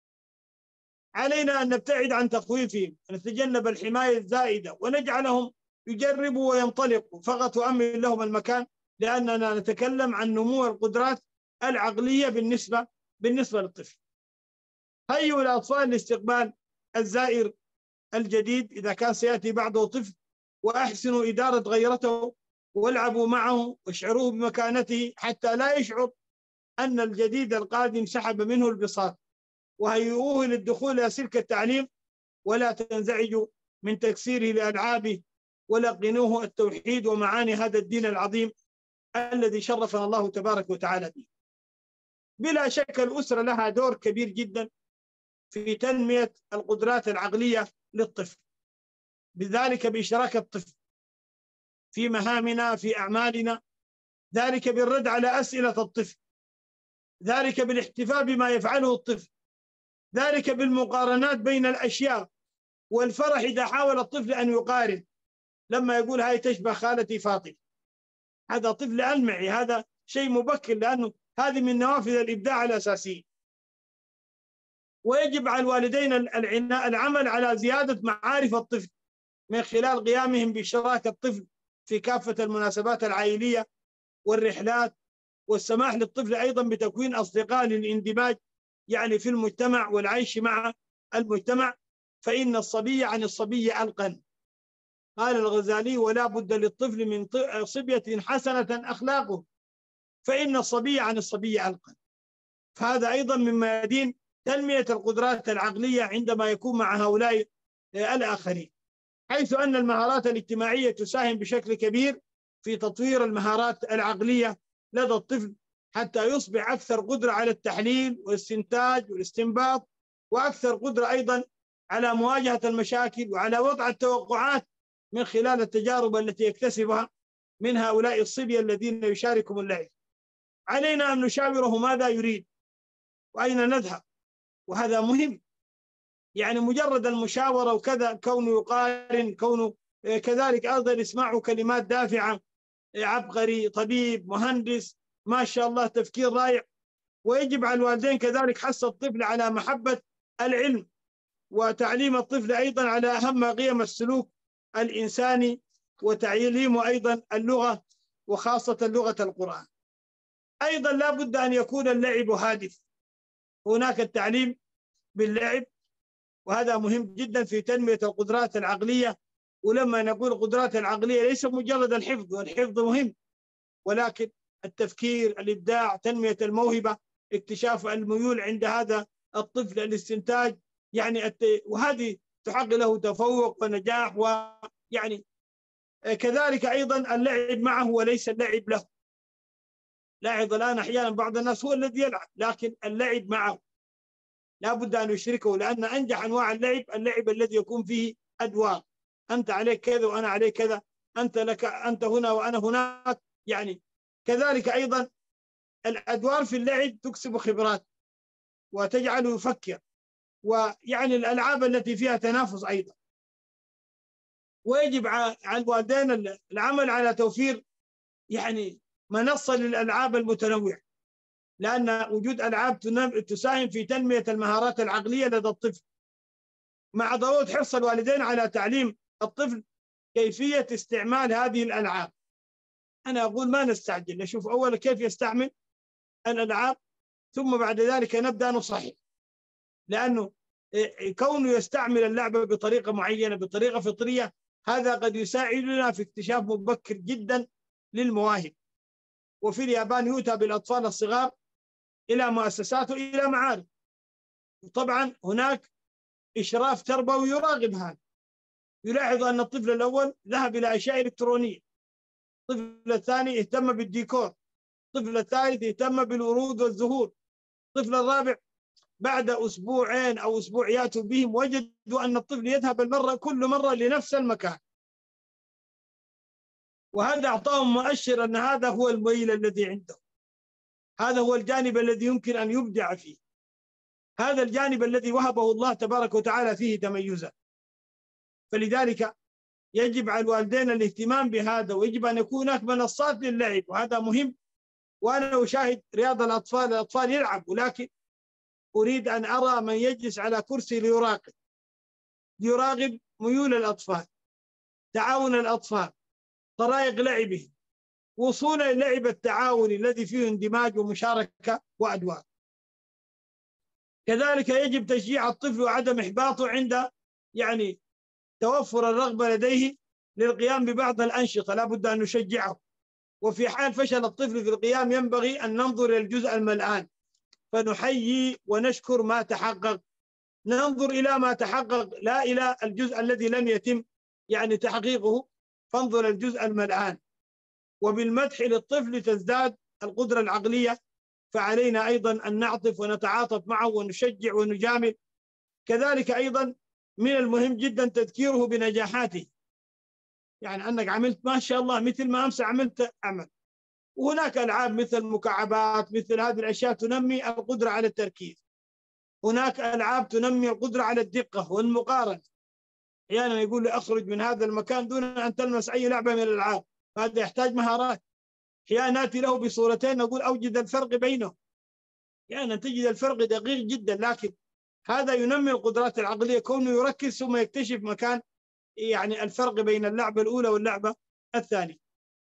علينا أن نبتعد عن تخويفهم، نتجنب الحماية الزائدة، ونجعلهم يجربوا وينطلقوا فقط وأمن لهم المكان، لأننا نتكلم عن نمو القدرات العقلية بالنسبة بالنسبة للطفل. هيئوا الأطفال لاستقبال الزائر الجديد إذا كان سيأتي بعده طفل، وأحسنوا إدارة غيرته، والعبوا معه واشعروه بمكانته حتى لا يشعر أن الجديد القادم سحب منه البساط. وهيئوه للدخول إلى سلك التعليم، ولا تنزعجوا من تكسيره لألعابه، ولقنوه التوحيد ومعاني هذا الدين العظيم الذي شرفنا الله تبارك وتعالى به. بلا شك الأسرة لها دور كبير جدا في تنمية القدرات العقلية للطفل، بذلك بإشراك الطفل في مهامنا في أعمالنا، ذلك بالرد على أسئلة الطفل، ذلك بالاحتفاء بما يفعله الطفل، ذلك بالمقارنات بين الأشياء، والفرح إذا حاول الطفل أن يقارن، لما يقول هاي تشبه خالتي فاطمة، هذا طفل ألمعي، هذا شيء مبكر، لأنه هذه من نوافذ الإبداع الأساسية. ويجب على الوالدين العمل على زيادة معارف الطفل من خلال قيامهم بإشراك الطفل في كافة المناسبات العائلية والرحلات، والسماح للطفل أيضا بتكوين أصدقاء للاندماج يعني في المجتمع والعيش مع المجتمع، فإن الصبي عن الصبي ألقن. قال الغزالي: ولا بد للطفل من صبية حسنة أخلاقه، فإن الصبي عن الصبي ألقن. فهذا أيضا من ميادين تنمية القدرات العقلية عندما يكون مع هؤلاء الآخرين، حيث أن المهارات الاجتماعية تساهم بشكل كبير في تطوير المهارات العقلية لدى الطفل، حتى يصبح أكثر قدرة على التحليل والاستنتاج والاستنباط، وأكثر قدرة أيضا على مواجهة المشاكل وعلى وضع التوقعات من خلال التجارب التي يكتسبها من هؤلاء الصبية الذين يشاركهم اللعب. علينا أن نشاوره ماذا يريد وأين نذهب، وهذا مهم. يعني مجرد المشاورة وكذا، كونه يقارن، كونه كذلك أيضا يسمعوا كلمات دافعة، عبقري، طبيب، مهندس، ما شاء الله، تفكير رائع. ويجب على الوالدين كذلك حث الطفل على محبة العلم، وتعليم الطفل أيضا على أهم قيم السلوك الإنساني، وتعليمه أيضا اللغة، وخاصة لغة القرآن. أيضا لا بد أن يكون اللعب هادف. هناك التعليم باللعب، وهذا مهم جدا في تنمية القدرات العقلية. ولما نقول القدرات العقلية ليس مجرد الحفظ، والحفظ مهم، ولكن التفكير، الإبداع، تنمية الموهبة، اكتشاف الميول عند هذا الطفل، الاستنتاج، يعني الت... وهذه تحقق له تفوق ونجاح. ويعني كذلك أيضا اللعب معه وليس اللعب له. لاحظ الآن أحيانا بعض الناس هو الذي يلعب، لكن اللعب معه لا بد أن يشركه، لأن أنجح أنواع اللعب اللعب الذي يكون فيه أدوار، أنت عليك كذا وأنا عليك كذا، أنت لك أنت هنا وأنا هناك. يعني كذلك أيضا الأدوار في اللعب تكسب خبرات وتجعله يفكر، ويعني الألعاب التي فيها تنافس أيضا. ويجب على الوالدين العمل على توفير يعني منصة للألعاب المتنوعة، لأن وجود ألعاب تساهم في تنمية المهارات العقلية لدى الطفل، مع ضرورة حرص الوالدين على تعليم الطفل كيفية استعمال هذه الألعاب. أنا أقول ما نستعجل، نشوف أولا كيف يستعمل الألعاب، ثم بعد ذلك نبدأ نصحح، لأنه كونه يستعمل اللعبة بطريقة معينة، بطريقة فطرية، هذا قد يساعدنا في اكتشاف مبكر جدا للمواهب. وفي اليابان يؤتى بالأطفال الصغار إلى مؤسسات وإلى معارض، وطبعا هناك إشراف تربوي يراقب هذا. يلاحظ أن الطفل الأول ذهب إلى أشياء إلكترونية، الطفل الثاني اهتم بالديكور، الطفل الثالث اهتم بالورود والزهور، الطفل الرابع بعد أسبوعين أو أسبوع يأتوا بهم وجدوا أن الطفل يذهب المرة كل مرة لنفس المكان، وهذا أعطاهم مؤشر أن هذا هو الميل الذي عنده، هذا هو الجانب الذي يمكن أن يبدع فيه، هذا الجانب الذي وهبه الله تبارك وتعالى فيه تميزا. فلذلك يجب على الوالدين الاهتمام بهذا، ويجب أن يكون هناك منصات للعب، وهذا مهم. وأنا أشاهد رياض الأطفال، الأطفال يلعب، ولكن أريد أن أرى من يجلس على كرسي ليراقب، ليراقب ميول الأطفال، تعاون الأطفال، طرائق لعبهم، وصول اللعب التعاوني الذي فيه اندماج ومشاركة وأدوار. كذلك يجب تشجيع الطفل وعدم إحباطه عند يعني توفر الرغبة لديه للقيام ببعض الأنشطة، لا بد أن نشجعه. وفي حال فشل الطفل في القيام ينبغي أن ننظر إلى الجزء الملآن فنحيي ونشكر ما تحقق، ننظر إلى ما تحقق لا إلى الجزء الذي لم يتم يعني تحقيقه، فانظر الجزء الملآن. وبالمدح للطفل تزداد القدرة العقلية، فعلينا أيضا أن نعطف ونتعاطف معه ونشجع ونجامل. كذلك أيضا من المهم جدا تذكيره بنجاحاته، يعني أنك عملت ما شاء الله مثل ما أمس عملت أعمل. وهناك ألعاب مثل المكعبات، مثل هذه الأشياء تنمي القدرة على التركيز. هناك ألعاب تنمي القدرة على الدقة والمقارنة، أحيانا يقول لي أخرج من هذا المكان دون أن تلمس أي لعبة من الألعاب، هذا يحتاج مهارات. أحيانا نأتي له بصورتين نقول أوجد الفرق بينهم، يعني تجد الفرق دقيق جدا، لكن هذا ينمي القدرات العقلية، كونه يركز ثم يكتشف مكان يعني الفرق بين اللعبة الأولى واللعبة الثانية.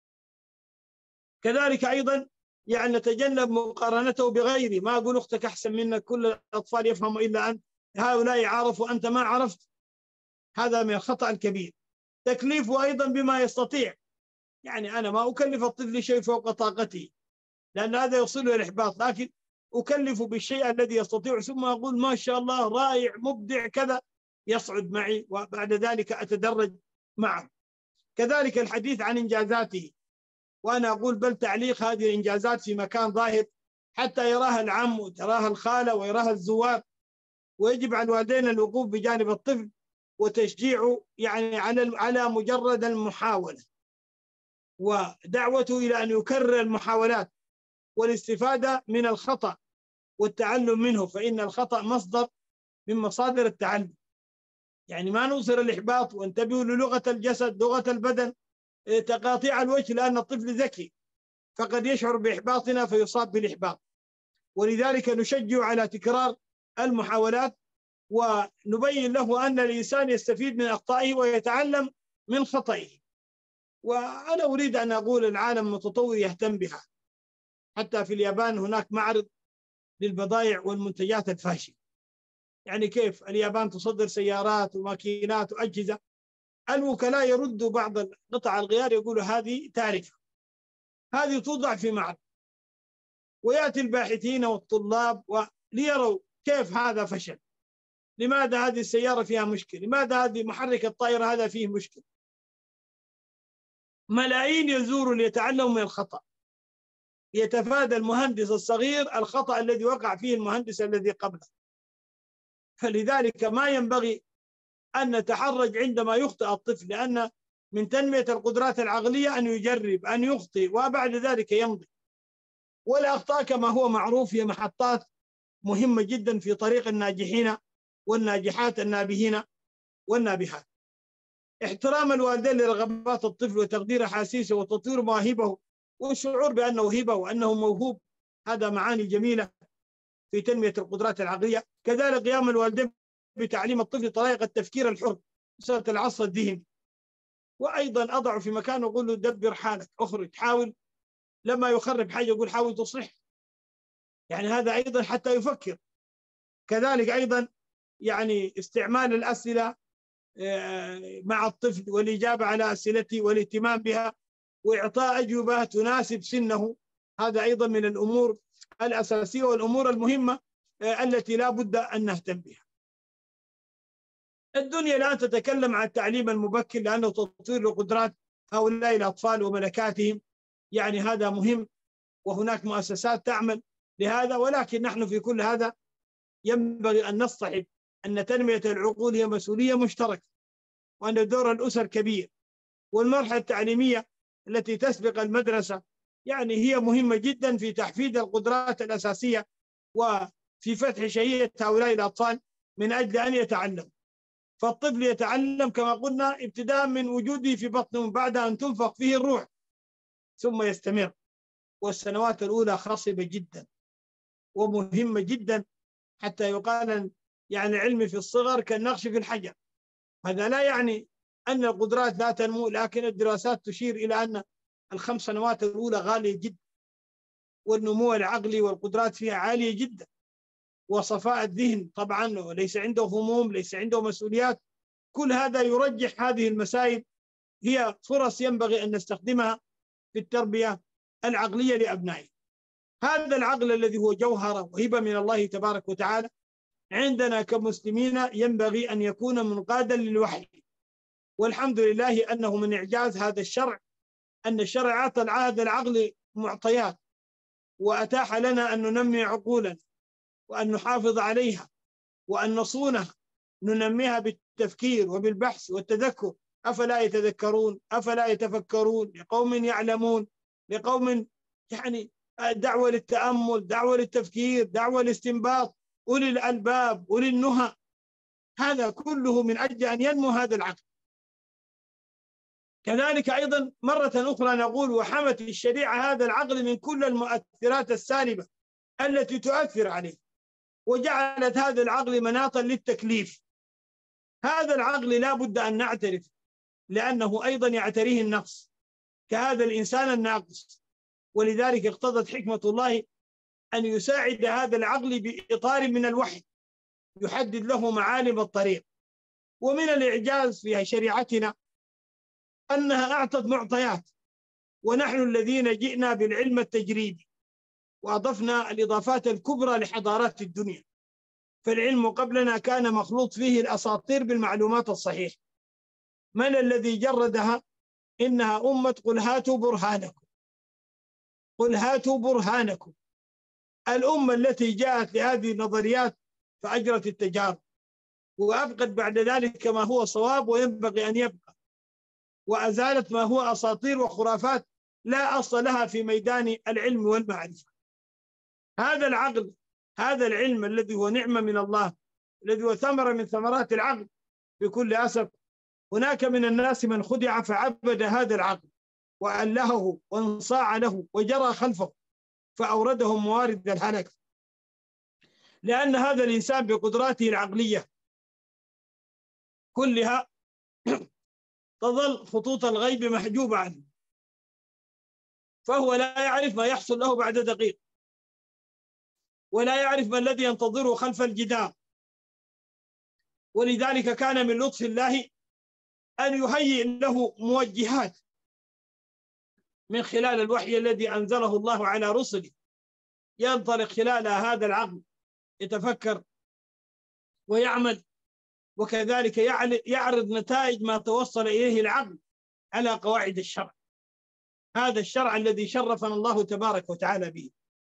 كذلك أيضا يعني نتجنب مقارنته بغيره، ما أقول أختك أحسن منك، كل الأطفال يفهموا إلا أنت، هؤلاء عرفوا أنت ما عرفت، هذا من الخطأ الكبير. تكليفه أيضا بما يستطيع، يعني أنا ما أكلف الطفل شيء فوق طاقته لأن هذا يوصله الإحباط، لكن أكلف بالشيء الذي يستطيع ثم أقول ما شاء الله رائع مبدع كذا، يصعد معي وبعد ذلك أتدرج معه. كذلك الحديث عن إنجازاته، وأنا أقول بل تعليق هذه الإنجازات في مكان ظاهر حتى يراها العم وتراها الخالة ويراها الزوار، ويجب على الوالدين الوقوف بجانب الطفل وتشجيعه يعني على على مجرد المحاولة، ودعوته إلى أن يكرر المحاولات والاستفادة من الخطأ والتعلم منه، فإن الخطأ مصدر من مصادر التعلم. يعني ما نوصل الإحباط، وانتبهوا للغة الجسد، لغة البدن، تقاطيع الوجه، لأن الطفل ذكي فقد يشعر بإحباطنا فيصاب بالإحباط، ولذلك نشجع على تكرار المحاولات ونبين له أن الإنسان يستفيد من أخطائه ويتعلم من خطئه. وأنا أريد أن أقول العالم المتطور يهتم بها، حتى في اليابان هناك معرض للبضائع والمنتجات الفاشلة. يعني كيف اليابان تصدر سيارات وماكينات وأجهزة، الوكلاء يردوا بعض قطع الغيار يقولوا هذه تاركة، هذه توضع في معرض، ويأتي الباحثين والطلاب وليروا كيف هذا فشل، لماذا هذه السيارة فيها مشكلة، لماذا هذه محرك الطائرة هذا فيه مشكلة. ملايين يزوروا ليتعلموا من الخطأ، يتفادى المهندس الصغير الخطأ الذي وقع فيه المهندس الذي قبله. فلذلك ما ينبغي أن نتحرج عندما يخطئ الطفل، لأن من تنمية القدرات العقلية أن يجرب، أن يخطئ وبعد ذلك يمضي. والأخطاء كما هو معروف هي محطات مهمة جدا في طريق الناجحين والناجحات، النابهين والنابهات. احترام الوالدين لرغبات الطفل وتقدير أحاسيسه وتطوير مواهبه والشعور بأنه هبة وأنه موهوب، هذا معاني جميلة في تنمية القدرات العقلية. كذلك قيام الوالدين بتعليم الطفل طريقة التفكير الحر، مسألة العصف الذهني. وأيضا أضع في مكانه وأقول له دبر حالك، أخرج، حاول، لما يخرب حاجة يقول حاول تصلح، يعني هذا أيضا حتى يفكر. كذلك أيضا يعني استعمال الأسئلة مع الطفل والإجابة على أسئلته والاهتمام بها وإعطاء أجوبة تناسب سنه، هذا أيضا من الأمور الأساسية والأمور المهمة التي لا بد أن نهتم بها. الدنيا الآن تتكلم عن التعليم المبكر لأنه تطوير لقدرات هؤلاء الأطفال وملكاتهم، يعني هذا مهم وهناك مؤسسات تعمل لهذا، ولكن نحن في كل هذا ينبغي أن نصطحب أن تنمية العقول هي مسؤولية مشتركة، وأن دور الأسر كبير، والمرحلة التعليمية التي تسبق المدرسة يعني هي مهمة جدا في تحفيز القدرات الأساسية وفي فتح شهية هؤلاء الأطفال من أجل أن يتعلم. فالطفل يتعلم كما قلنا ابتداء من وجوده في بطنه بعد أن تنفخ فيه الروح ثم يستمر، والسنوات الأولى خصبة جدا ومهمة جدا، حتى يقال يعني علمي في الصغر كالنقش في الحجر. هذا لا يعني أن القدرات لا تنمو، لكن الدراسات تشير إلى أن الخمس سنوات الأولى غالية جدا، والنمو العقلي والقدرات فيها عالية جدا، وصفاء الذهن طبعا، وليس عنده هموم، ليس عنده مسؤوليات. كل هذا يرجح هذه المسائل هي فرص ينبغي أن نستخدمها في التربية العقلية لأبنائنا. هذا العقل الذي هو جوهرة وهبة من الله تبارك وتعالى عندنا كمسلمين ينبغي أن يكون منقادا للوحي، والحمد لله أنه من إعجاز هذا الشرع أن الشرع أعطى هذا العقل معطيات وأتاح لنا أن ننمي عقولا وأن نحافظ عليها وأن نصونها، ننميها بالتفكير وبالبحث والتذكر. أفلا يتذكرون، أفلا يتفكرون، لقوم يعلمون، لقوم يعني دعوة للتأمل، دعوة للتفكير، دعوة للاستنباط، أولي الألباب، أولي النهى، هذا كله من أجل أن ينمو هذا العقل. كذلك أيضا مرة أخرى نقول وحمت الشريعة هذا العقل من كل المؤثرات السالبة التي تؤثر عليه، وجعلت هذا العقل مناطا للتكليف. هذا العقل لا بد أن نعترف لأنه أيضا يعتريه النقص كهذا الإنسان الناقص. ولذلك اقتضت حكمة الله أن يساعد هذا العقل بإطار من الوحي يحدد له معالم الطريق. ومن الإعجاز في شريعتنا أنها أعطت معطيات، ونحن الذين جئنا بالعلم التجريبي وأضفنا الإضافات الكبرى لحضارات الدنيا. فالعلم قبلنا كان مخلوط فيه الأساطير بالمعلومات الصحيحة. من الذي جردها؟ إنها أمة قل هاتوا برهانكم، قل هاتوا برهانكم. الأمة التي جاءت لهذه النظريات فأجرت التجارب وأبقت بعد ذلك ما هو صواب وينبغي أن يبقى، وأزالت ما هو أساطير وخرافات لا أصل لها في ميدان العلم والمعرفة. هذا العقل، هذا العلم الذي هو نعمة من الله، الذي هو ثمرة من ثمرات العقل، بكل أسف هناك من الناس من خدع فعبد هذا العقل وألهه وانصاع له وجرى خلفه فأوردهم موارد الهلك، لأن هذا الإنسان بقدراته العقلية كلها تظل خطوط الغيب محجوبة عنه، فهو لا يعرف ما يحصل له بعد دقيقة، ولا يعرف ما الذي ينتظره خلف الجدار. ولذلك كان من لطف الله أن يهيئ له موجهات من خلال الوحي الذي أنزله الله على رسله، ينطلق خلال هذا العقل يتفكر ويعمل، وكذلك يعرض نتائج ما توصل إليه العقل على قواعد الشرع، هذا الشرع الذي شرفنا الله تبارك وتعالى به.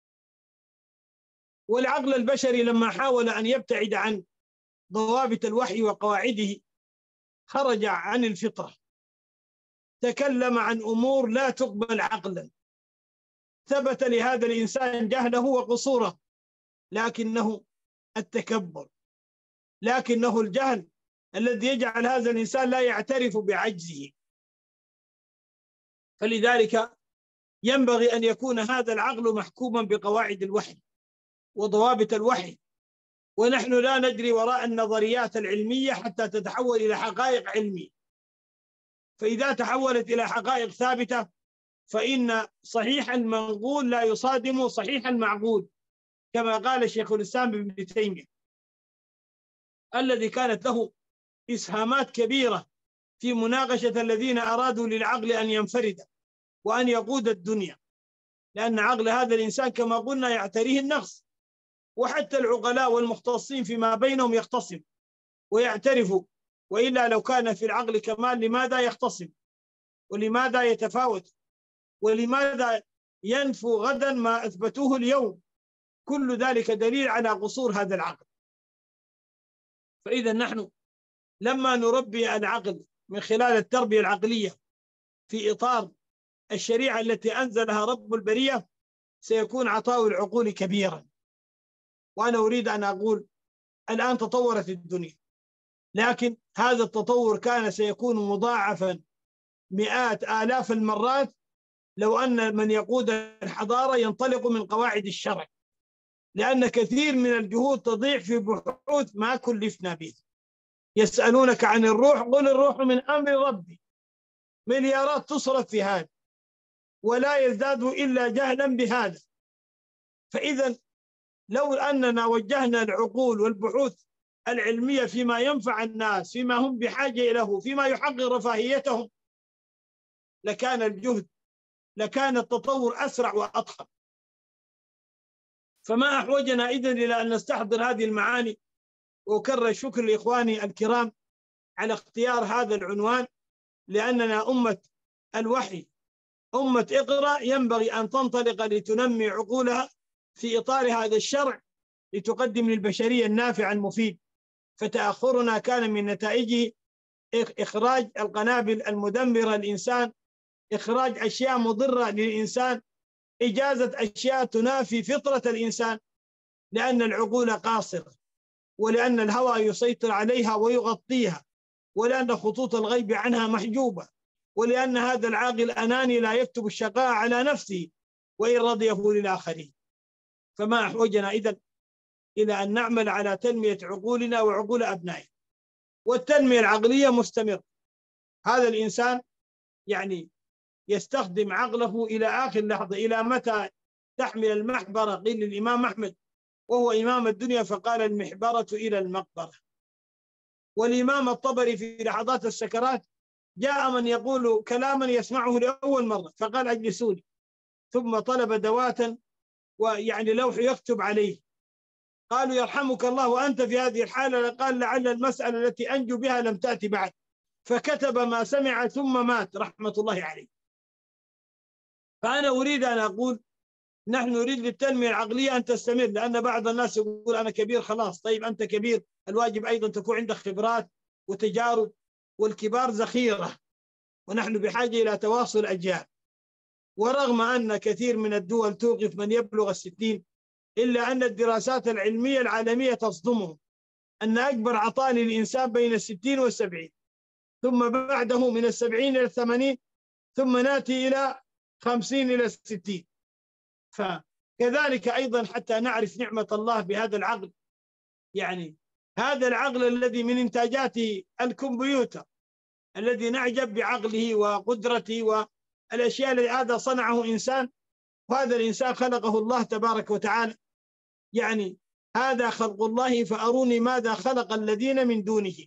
والعقل البشري لما حاول أن يبتعد عن ضوابط الوحي وقواعده خرج عن الفطرة، تكلم عن أمور لا تقبل عقلا، ثبت لهذا الإنسان جهله وقصوره، لكنه التكبر، لكنه الجهل الذي يجعل هذا الإنسان لا يعترف بعجزه. فلذلك ينبغي أن يكون هذا العقل محكوما بقواعد الوحي وضوابط الوحي، ونحن لا نجري وراء النظريات العلمية حتى تتحول إلى حقائق علمية. فإذا تحولت إلى حقائق ثابتة فإن صحيح المنقول لا يصادم صحيح المعقول، كما قال شيخ الإسلام ابن تيمية الذي كانت له إسهامات كبيرة في مناقشة الذين أرادوا للعقل أن ينفرد وأن يقود الدنيا، لأن عقل هذا الإنسان كما قلنا يعتريه النقص، وحتى العقلاء والمختصين فيما بينهم يختصم ويعترفوا، وإلا لو كان في العقل كمال لماذا يختصم؟ ولماذا يتفاوت؟ ولماذا ينفوا غدا ما أثبتوه اليوم؟ كل ذلك دليل على قصور هذا العقل. فإذا نحن لما نربي العقل من خلال التربية العقلية في إطار الشريعة التي أنزلها رب البرية سيكون عطاء العقول كبيرا. وأنا أريد أن أقول الآن تطورت الدنيا، لكن هذا التطور كان سيكون مضاعفا مئات آلاف المرات لو أن من يقود الحضارة ينطلق من قواعد الشرع، لأن كثير من الجهود تضيع في بحوث ما كلفنا به. يسألونك عن الروح قل الروح من أمر ربي، مليارات تصرف في هذا ولا يزداد إلا جهلا بهذا. فإذا لو أننا وجهنا العقول والبحوث العلمية فيما ينفع الناس، فيما هم بحاجة له، فيما يحقق رفاهيتهم، لكان الجهد، لكان التطور أسرع وأضخم. فما أحوجنا إذن إلى أن نستحضر هذه المعاني. وأكرر الشكر لإخواني الكرام على اختيار هذا العنوان، لأننا أمة الوحي، أمة اقرأ، ينبغي أن تنطلق لتنمي عقولها في إطار هذا الشرع لتقدم للبشرية النافع المفيد. فتأخرنا كان من نتائجه إخراج القنابل المدمرة للإنسان، إخراج أشياء مضرة للإنسان، إجازة أشياء تنافي فطرة الإنسان، لأن العقول قاصرة، ولأن الهوى يسيطر عليها ويغطيها، ولأن خطوط الغيب عنها محجوبة، ولأن هذا العاقل أناني لا يكتب الشقاء على نفسه وإن رضيه للآخرين. فما أحوجنا إذن إلى أن نعمل على تنمية عقولنا وعقول أبنائنا. والتنمية العقلية مستمرة، هذا الإنسان يعني يستخدم عقله إلى آخر لحظة. إلى متى تحمل المحبرة؟ قيل للإمام أحمد وهو إمام الدنيا فقال المحبرة إلى المقبرة. والإمام الطبري في لحظات السكرات جاء من يقول كلاما يسمعه لأول مرة فقال أجلسوني، ثم طلب دواة ويعني لوح يكتب عليه. قالوا يرحمك الله وأنت في هذه الحالة؟ قال لعل المسألة التي أنجو بها لم تأتي بعد، فكتب ما سمع ثم مات رحمة الله عليه. فأنا أريد أن أقول نحن نريد للتنمية العقلية أن تستمر، لأن بعض الناس يقول أنا كبير خلاص. طيب أنت كبير، الواجب أيضا تكون عندك خبرات وتجارب، والكبار ذخيرة، ونحن بحاجة إلى تواصل أجيال. ورغم أن كثير من الدول توقف من يبلغ الستين، إلا أن الدراسات العلمية العالمية تصدمهم أن أكبر عطاء للإنسان بين الستين والسبعين، ثم بعده من السبعين إلى الثمانين، ثم نأتي إلى خمسين إلى الستين. فكذلك أيضا حتى نعرف نعمة الله بهذا العقل، يعني هذا العقل الذي من إنتاجاته الكمبيوتر الذي نعجب بعقله وقدرته والأشياء التي هذا صنعه إنسان، وهذا الإنسان خلقه الله تبارك وتعالى. يعني هذا خلق الله فأروني ماذا خلق الذين من دونه.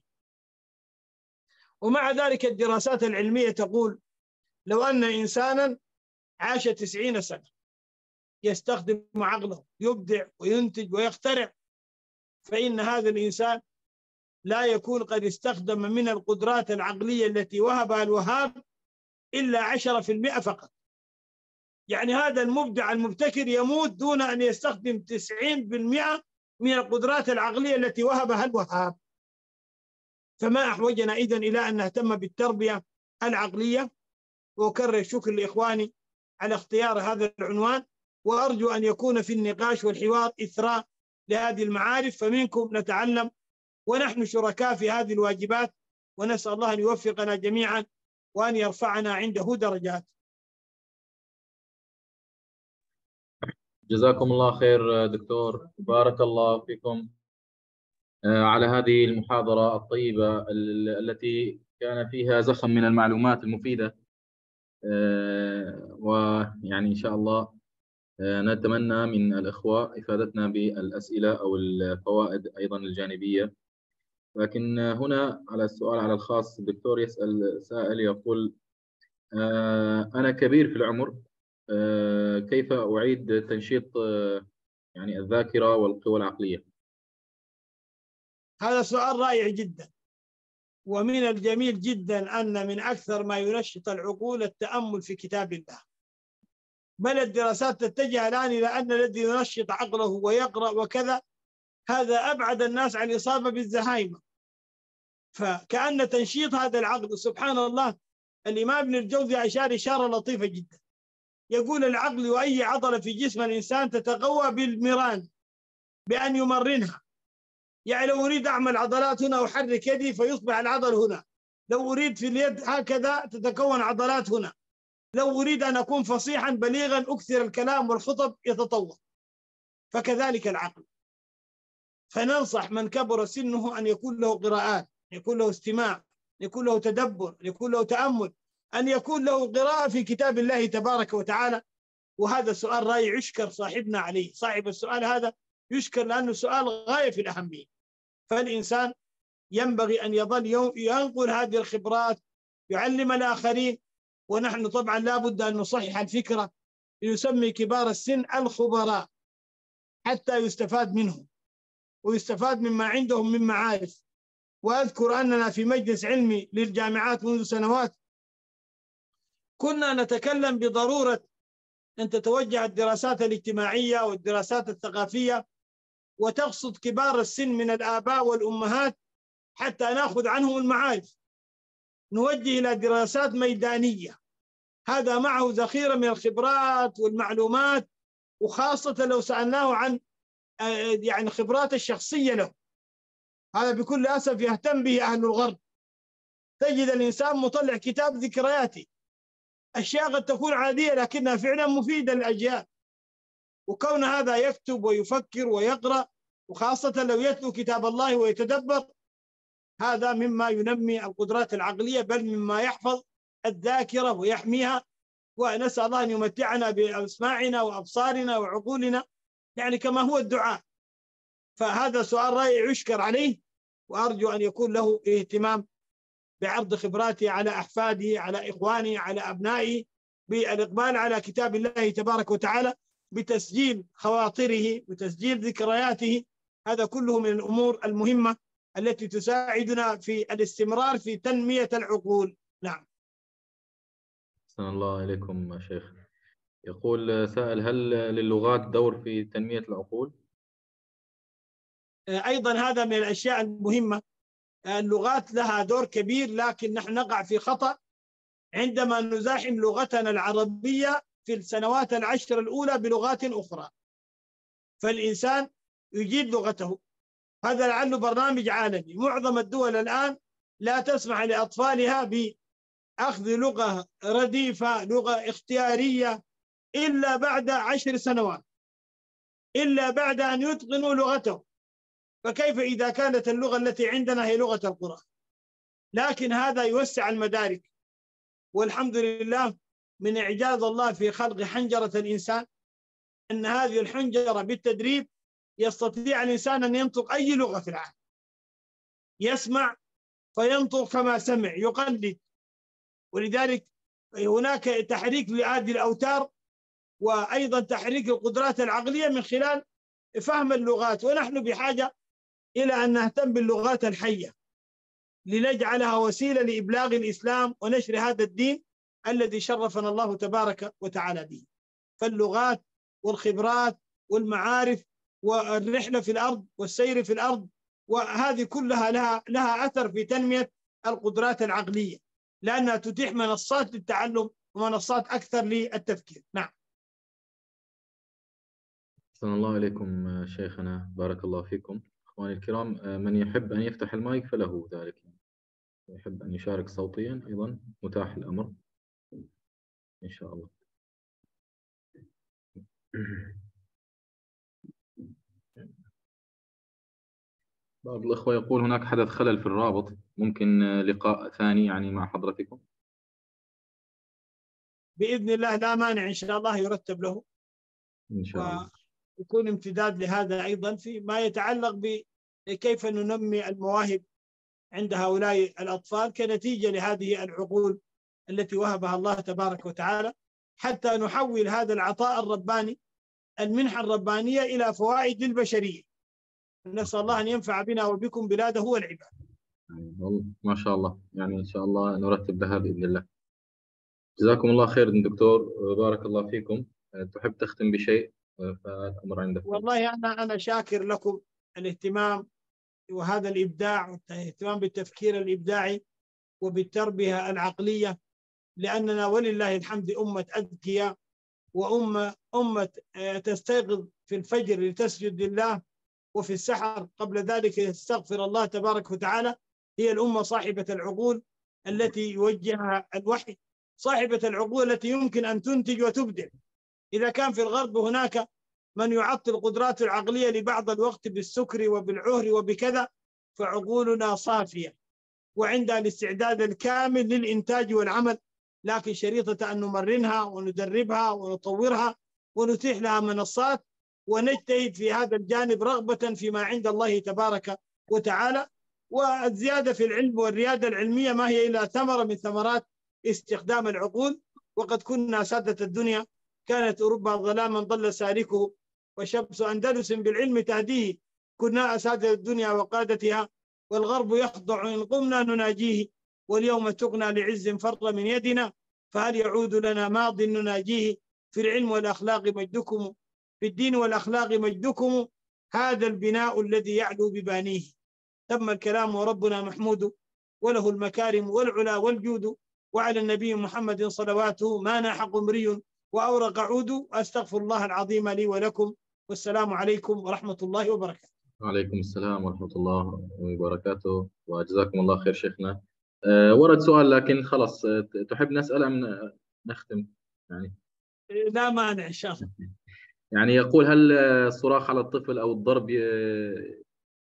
ومع ذلك الدراسات العلمية تقول لو أن إنسانا عاش تسعين سنة يستخدم عقله يبدع وينتج ويخترع، فإن هذا الإنسان لا يكون قد استخدم من القدرات العقلية التي وهبها الوهاب إلا عشرة في المئة فقط. يعني هذا المبدع المبتكر يموت دون أن يستخدم تسعين بالمئة من القدرات العقلية التي وهبها الوهاب. فما أحوجنا إذن إلى أن نهتم بالتربية العقلية. وأكرر الشكر لإخواني على اختيار هذا العنوان، وأرجو أن يكون في النقاش والحوار إثراء لهذه المعارف، فمنكم نتعلم ونحن شركاء في هذه الواجبات، ونسأل الله أن يوفقنا جميعا وأن يرفعنا عنده درجات. جزاكم الله خير دكتور، بارك الله فيكم على هذه المحاضرة الطيبة التي كان فيها زخم من المعلومات المفيدة، ويعني إن شاء الله نتمنى من الإخوة إفادتنا بالأسئلة أو الفوائد أيضا الجانبية. لكن هنا على السؤال على الخاص الدكتور يسأل سائل يقول أنا كبير في العمر، كيف أعيد تنشيط يعني الذاكرة والقوى العقلية؟ هذا سؤال رائع جدا، ومن الجميل جدا أن من أكثر ما ينشط العقول التأمل في كتاب الله. بل الدراسات تتجه الآن إلى أن الذي ينشط عقله ويقرأ وكذا هذا أبعد الناس عن الإصابة بالزهايمر. فكأن تنشيط هذا العقل، سبحان الله، الإمام ابن الجوزي أشار إشارة لطيفة جدا، يقول العقل وأي عضلة في جسم الإنسان تتقوى بالمران بأن يمرنها. يعني لو أريد أعمل عضلات هنا وأحرك يدي فيصبح العضل هنا، لو أريد في اليد هكذا تتكون عضلات هنا، لو أريد أن أكون فصيحا بليغا أكثر الكلام والخطب يتطور. فكذلك العقل، فننصح من كبر سنه أن يكون له قراءات، أن يكون له استماع، أن يكون له تدبر، أن يكون له تأمل، أن يكون له قراءة في كتاب الله تبارك وتعالى. وهذا سؤال رائع يشكر صاحبنا عليه، صاحب السؤال هذا يشكر لأنه سؤال غاية في الأهمية. فالإنسان ينبغي أن يظل ينقل هذه الخبرات، يعلم الآخرين. ونحن طبعا لا بد أن نصحح الفكرة، يسمي كبار السن الخبراء حتى يستفاد منهم ويستفاد مما عندهم من معارف. وأذكر أننا في مجلس علمي للجامعات منذ سنوات كنا نتكلم بضرورة أن تتوجه الدراسات الاجتماعية والدراسات الثقافية وتقصد كبار السن من الآباء والأمهات حتى نأخذ عنهم المعارف، نوجه إلى دراسات ميدانية. هذا معه ذخيرة من الخبرات والمعلومات، وخاصة لو سألناه عن يعني خبرات الشخصية له. هذا بكل أسف يهتم به أهل الغرب. تجد الإنسان مطلع كتاب ذكرياتي، أشياء قد تكون عادية لكنها فعلا مفيدة للأجيال. وكون هذا يكتب ويفكر ويقرأ، وخاصة لو يتلو كتاب الله ويتدبر، هذا مما ينمي القدرات العقلية، بل مما يحفظ الذاكرة ويحميها. ونسأل الله أن يمتعنا بأسماعنا وأبصارنا وعقولنا، يعني كما هو الدعاء. فهذا سؤال رائع يشكر عليه، وأرجو أن يكون له اهتمام بعرض خبراته على أحفاده، على إخوانه، على أبنائه، بالإقبال على كتاب الله تبارك وتعالى، بتسجيل خواطره وتسجيل ذكرياته. هذا كله من الأمور المهمة التي تساعدنا في الاستمرار في تنمية العقول. نعم. أحسن الله إليكم شيخ. يقول سائل: هل للغات دور في تنمية العقول؟ أيضا هذا من الأشياء المهمة. اللغات لها دور كبير، لكن نحن نقع في خطأ عندما نزاحم لغتنا العربية في السنوات العشر الأولى بلغات أخرى. فالإنسان يجيد لغته، هذا لعله برنامج عالمي. معظم الدول الآن لا تسمح لأطفالها بأخذ لغة رديفة، لغة اختيارية، إلا بعد عشر سنوات، إلا بعد أن يتقنوا لغته. فكيف إذا كانت اللغة التي عندنا هي لغة القرآن؟ لكن هذا يوسع المدارك، والحمد لله من إعجاز الله في خلق حنجرة الإنسان أن هذه الحنجرة بالتدريب يستطيع الإنسان أن ينطق أي لغة في العالم، يسمع فينطق كما سمع، يقلد. ولذلك هناك تحريك لهذه الأوتار، وأيضا تحريك القدرات العقلية من خلال فهم اللغات. ونحن بحاجة إلى أن نهتم باللغات الحية لنجعلها وسيلة لإبلاغ الإسلام ونشر هذا الدين الذي شرفنا الله تبارك وتعالى به. فاللغات والخبرات والمعارف والرحلة في الأرض والسير في الأرض، وهذه كلها لها لها أثر في تنمية القدرات العقلية، لأنها تتيح منصات للتعلم ومنصات أكثر للتفكير. نعم. أحسن الله إليكم شيخنا، بارك الله فيكم. أخواني الكرام، من يحب أن يفتح المايك فله ذلك، يحب أن يشارك صوتيا أيضا متاح الأمر إن شاء الله. بعض الأخوة يقول هناك حدث خلل في الرابط، ممكن لقاء ثاني يعني مع حضرتكم بإذن الله، لا مانع إن شاء الله يرتب له إن شاء الله، ويكون امتداد لهذا أيضا فيما يتعلق بكيف ننمي المواهب عند هؤلاء الأطفال كنتيجة لهذه العقول التي وهبها الله تبارك وتعالى، حتى نحول هذا العطاء الرباني، المنحة الربانية، إلى فوائد للبشرية. نسأل الله أن ينفع بنا وبكم بلاده والعباد. ما شاء الله، يعني إن شاء الله نرتب لها بإذن الله. جزاكم الله خير دكتور، بارك الله فيكم. تحب تختم بشيء؟ فالأمر عندك. والله أنا أنا شاكر لكم الاهتمام وهذا الإبداع والاهتمام بالتفكير الإبداعي وبالتربية العقلية، لأننا ولله الحمد أمة أذكياء، وأمة أمة تستيقظ في الفجر لتسجد لله، وفي السحر قبل ذلك تستغفر الله تبارك وتعالى. هي الأمة صاحبة العقول التي يوجهها الوحي، صاحبة العقول التي يمكن أن تنتج وتبدع. إذا كان في الغرب هناك من يعطل قدراته العقلية لبعض الوقت بالسكر وبالعهر وبكذا، فعقولنا صافية وعندها الاستعداد الكامل للإنتاج والعمل، لكن شريطة أن نمرنها وندربها ونطورها ونتيح لها منصات، ونجتهد في هذا الجانب رغبة فيما عند الله تبارك وتعالى. والزيادة في العلم والريادة العلمية ما هي إلا ثمرة من ثمرات استخدام العقول. وقد كنا سادة الدنيا، كانت أوروبا ظلاما ضل سالكه، وشمس أندلس بالعلم تهديه. كنا أساتذة الدنيا وقادتها، والغرب يخضع إن قمنا نناجيه. واليوم تغنى لعز فر من يدنا، فهل يعود لنا ماض نناجيه؟ في العلم والأخلاق مجدكم، في الدين والأخلاق مجدكم، هذا البناء الذي يعلو ببانيه. تم الكلام وربنا محمود، وله المكارم والعلا والجود، وعلى النبي محمد صلواته ما ناح قمري وأورق عود. أستغفر الله العظيم لي ولكم، والسلام عليكم ورحمة الله وبركاته. وعليكم السلام ورحمة الله وبركاته، وجزاكم الله خير شيخنا. أه ورد سؤال لكن خلص، تحب نسأل أم نختم يعني؟ لا مانع إن شاء الله. يعني يقول: هل الصراخ على الطفل أو الضرب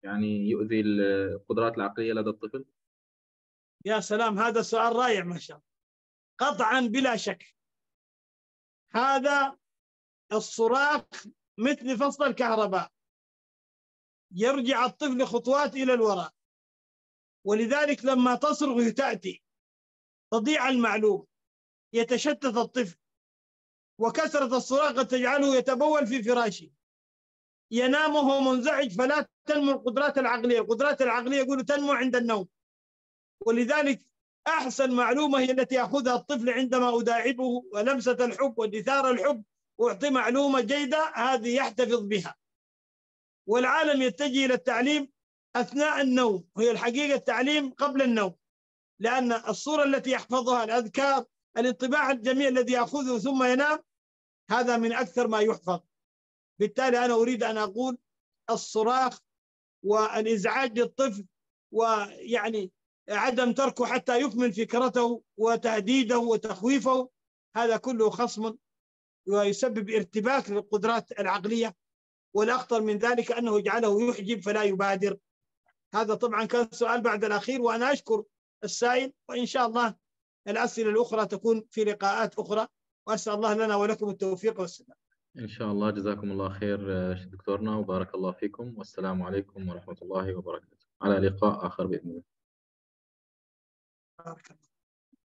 يعني يؤذي القدرات العقلية لدى الطفل؟ يا سلام، هذا سؤال رائع ما شاء الله. قطعا بلا شك، هذا الصراخ مثل فصل الكهرباء، يرجع الطفل خطوات إلى الوراء. ولذلك لما تصرخ تأتي تضيع المعلوم، يتشتت الطفل، وكثرة الصراخ قد تجعله يتبول في فراشه، ينام وهو منزعج، فلا تنمو القدرات العقلية. القدرات العقلية يقولوا تنمو عند النوم. ولذلك أحسن معلومة هي التي يأخذها الطفل عندما أداعبه، ولمسة الحب ودثار الحب، وأعطي معلومة جيدة هذه يحتفظ بها. والعالم يتجه إلى التعليم أثناء النوم، وهي الحقيقة التعليم قبل النوم، لأن الصورة التي يحفظها، الأذكار، الانطباع الجميل الذي يأخذه ثم ينام، هذا من أكثر ما يحفظ. بالتالي أنا أريد أن أقول الصراخ والإزعاج للطفل، ويعني عدم تركه حتى يكمل فكرته، وتهديده وتخويفه، هذا كله خصم ويسبب ارتباك للقدرات العقلية. والأخطر من ذلك أنه يجعله يحجب فلا يبادر. هذا طبعا كان سؤال بعد الأخير، وأنا أشكر السائل، وإن شاء الله الأسئلة الأخرى تكون في لقاءات أخرى، وأسأل الله لنا ولكم التوفيق والسلام. إن شاء الله. جزاكم الله خير دكتورنا، وبارك الله فيكم، والسلام عليكم ورحمة الله وبركاته. على لقاء آخر بإذن الله. بارك الله.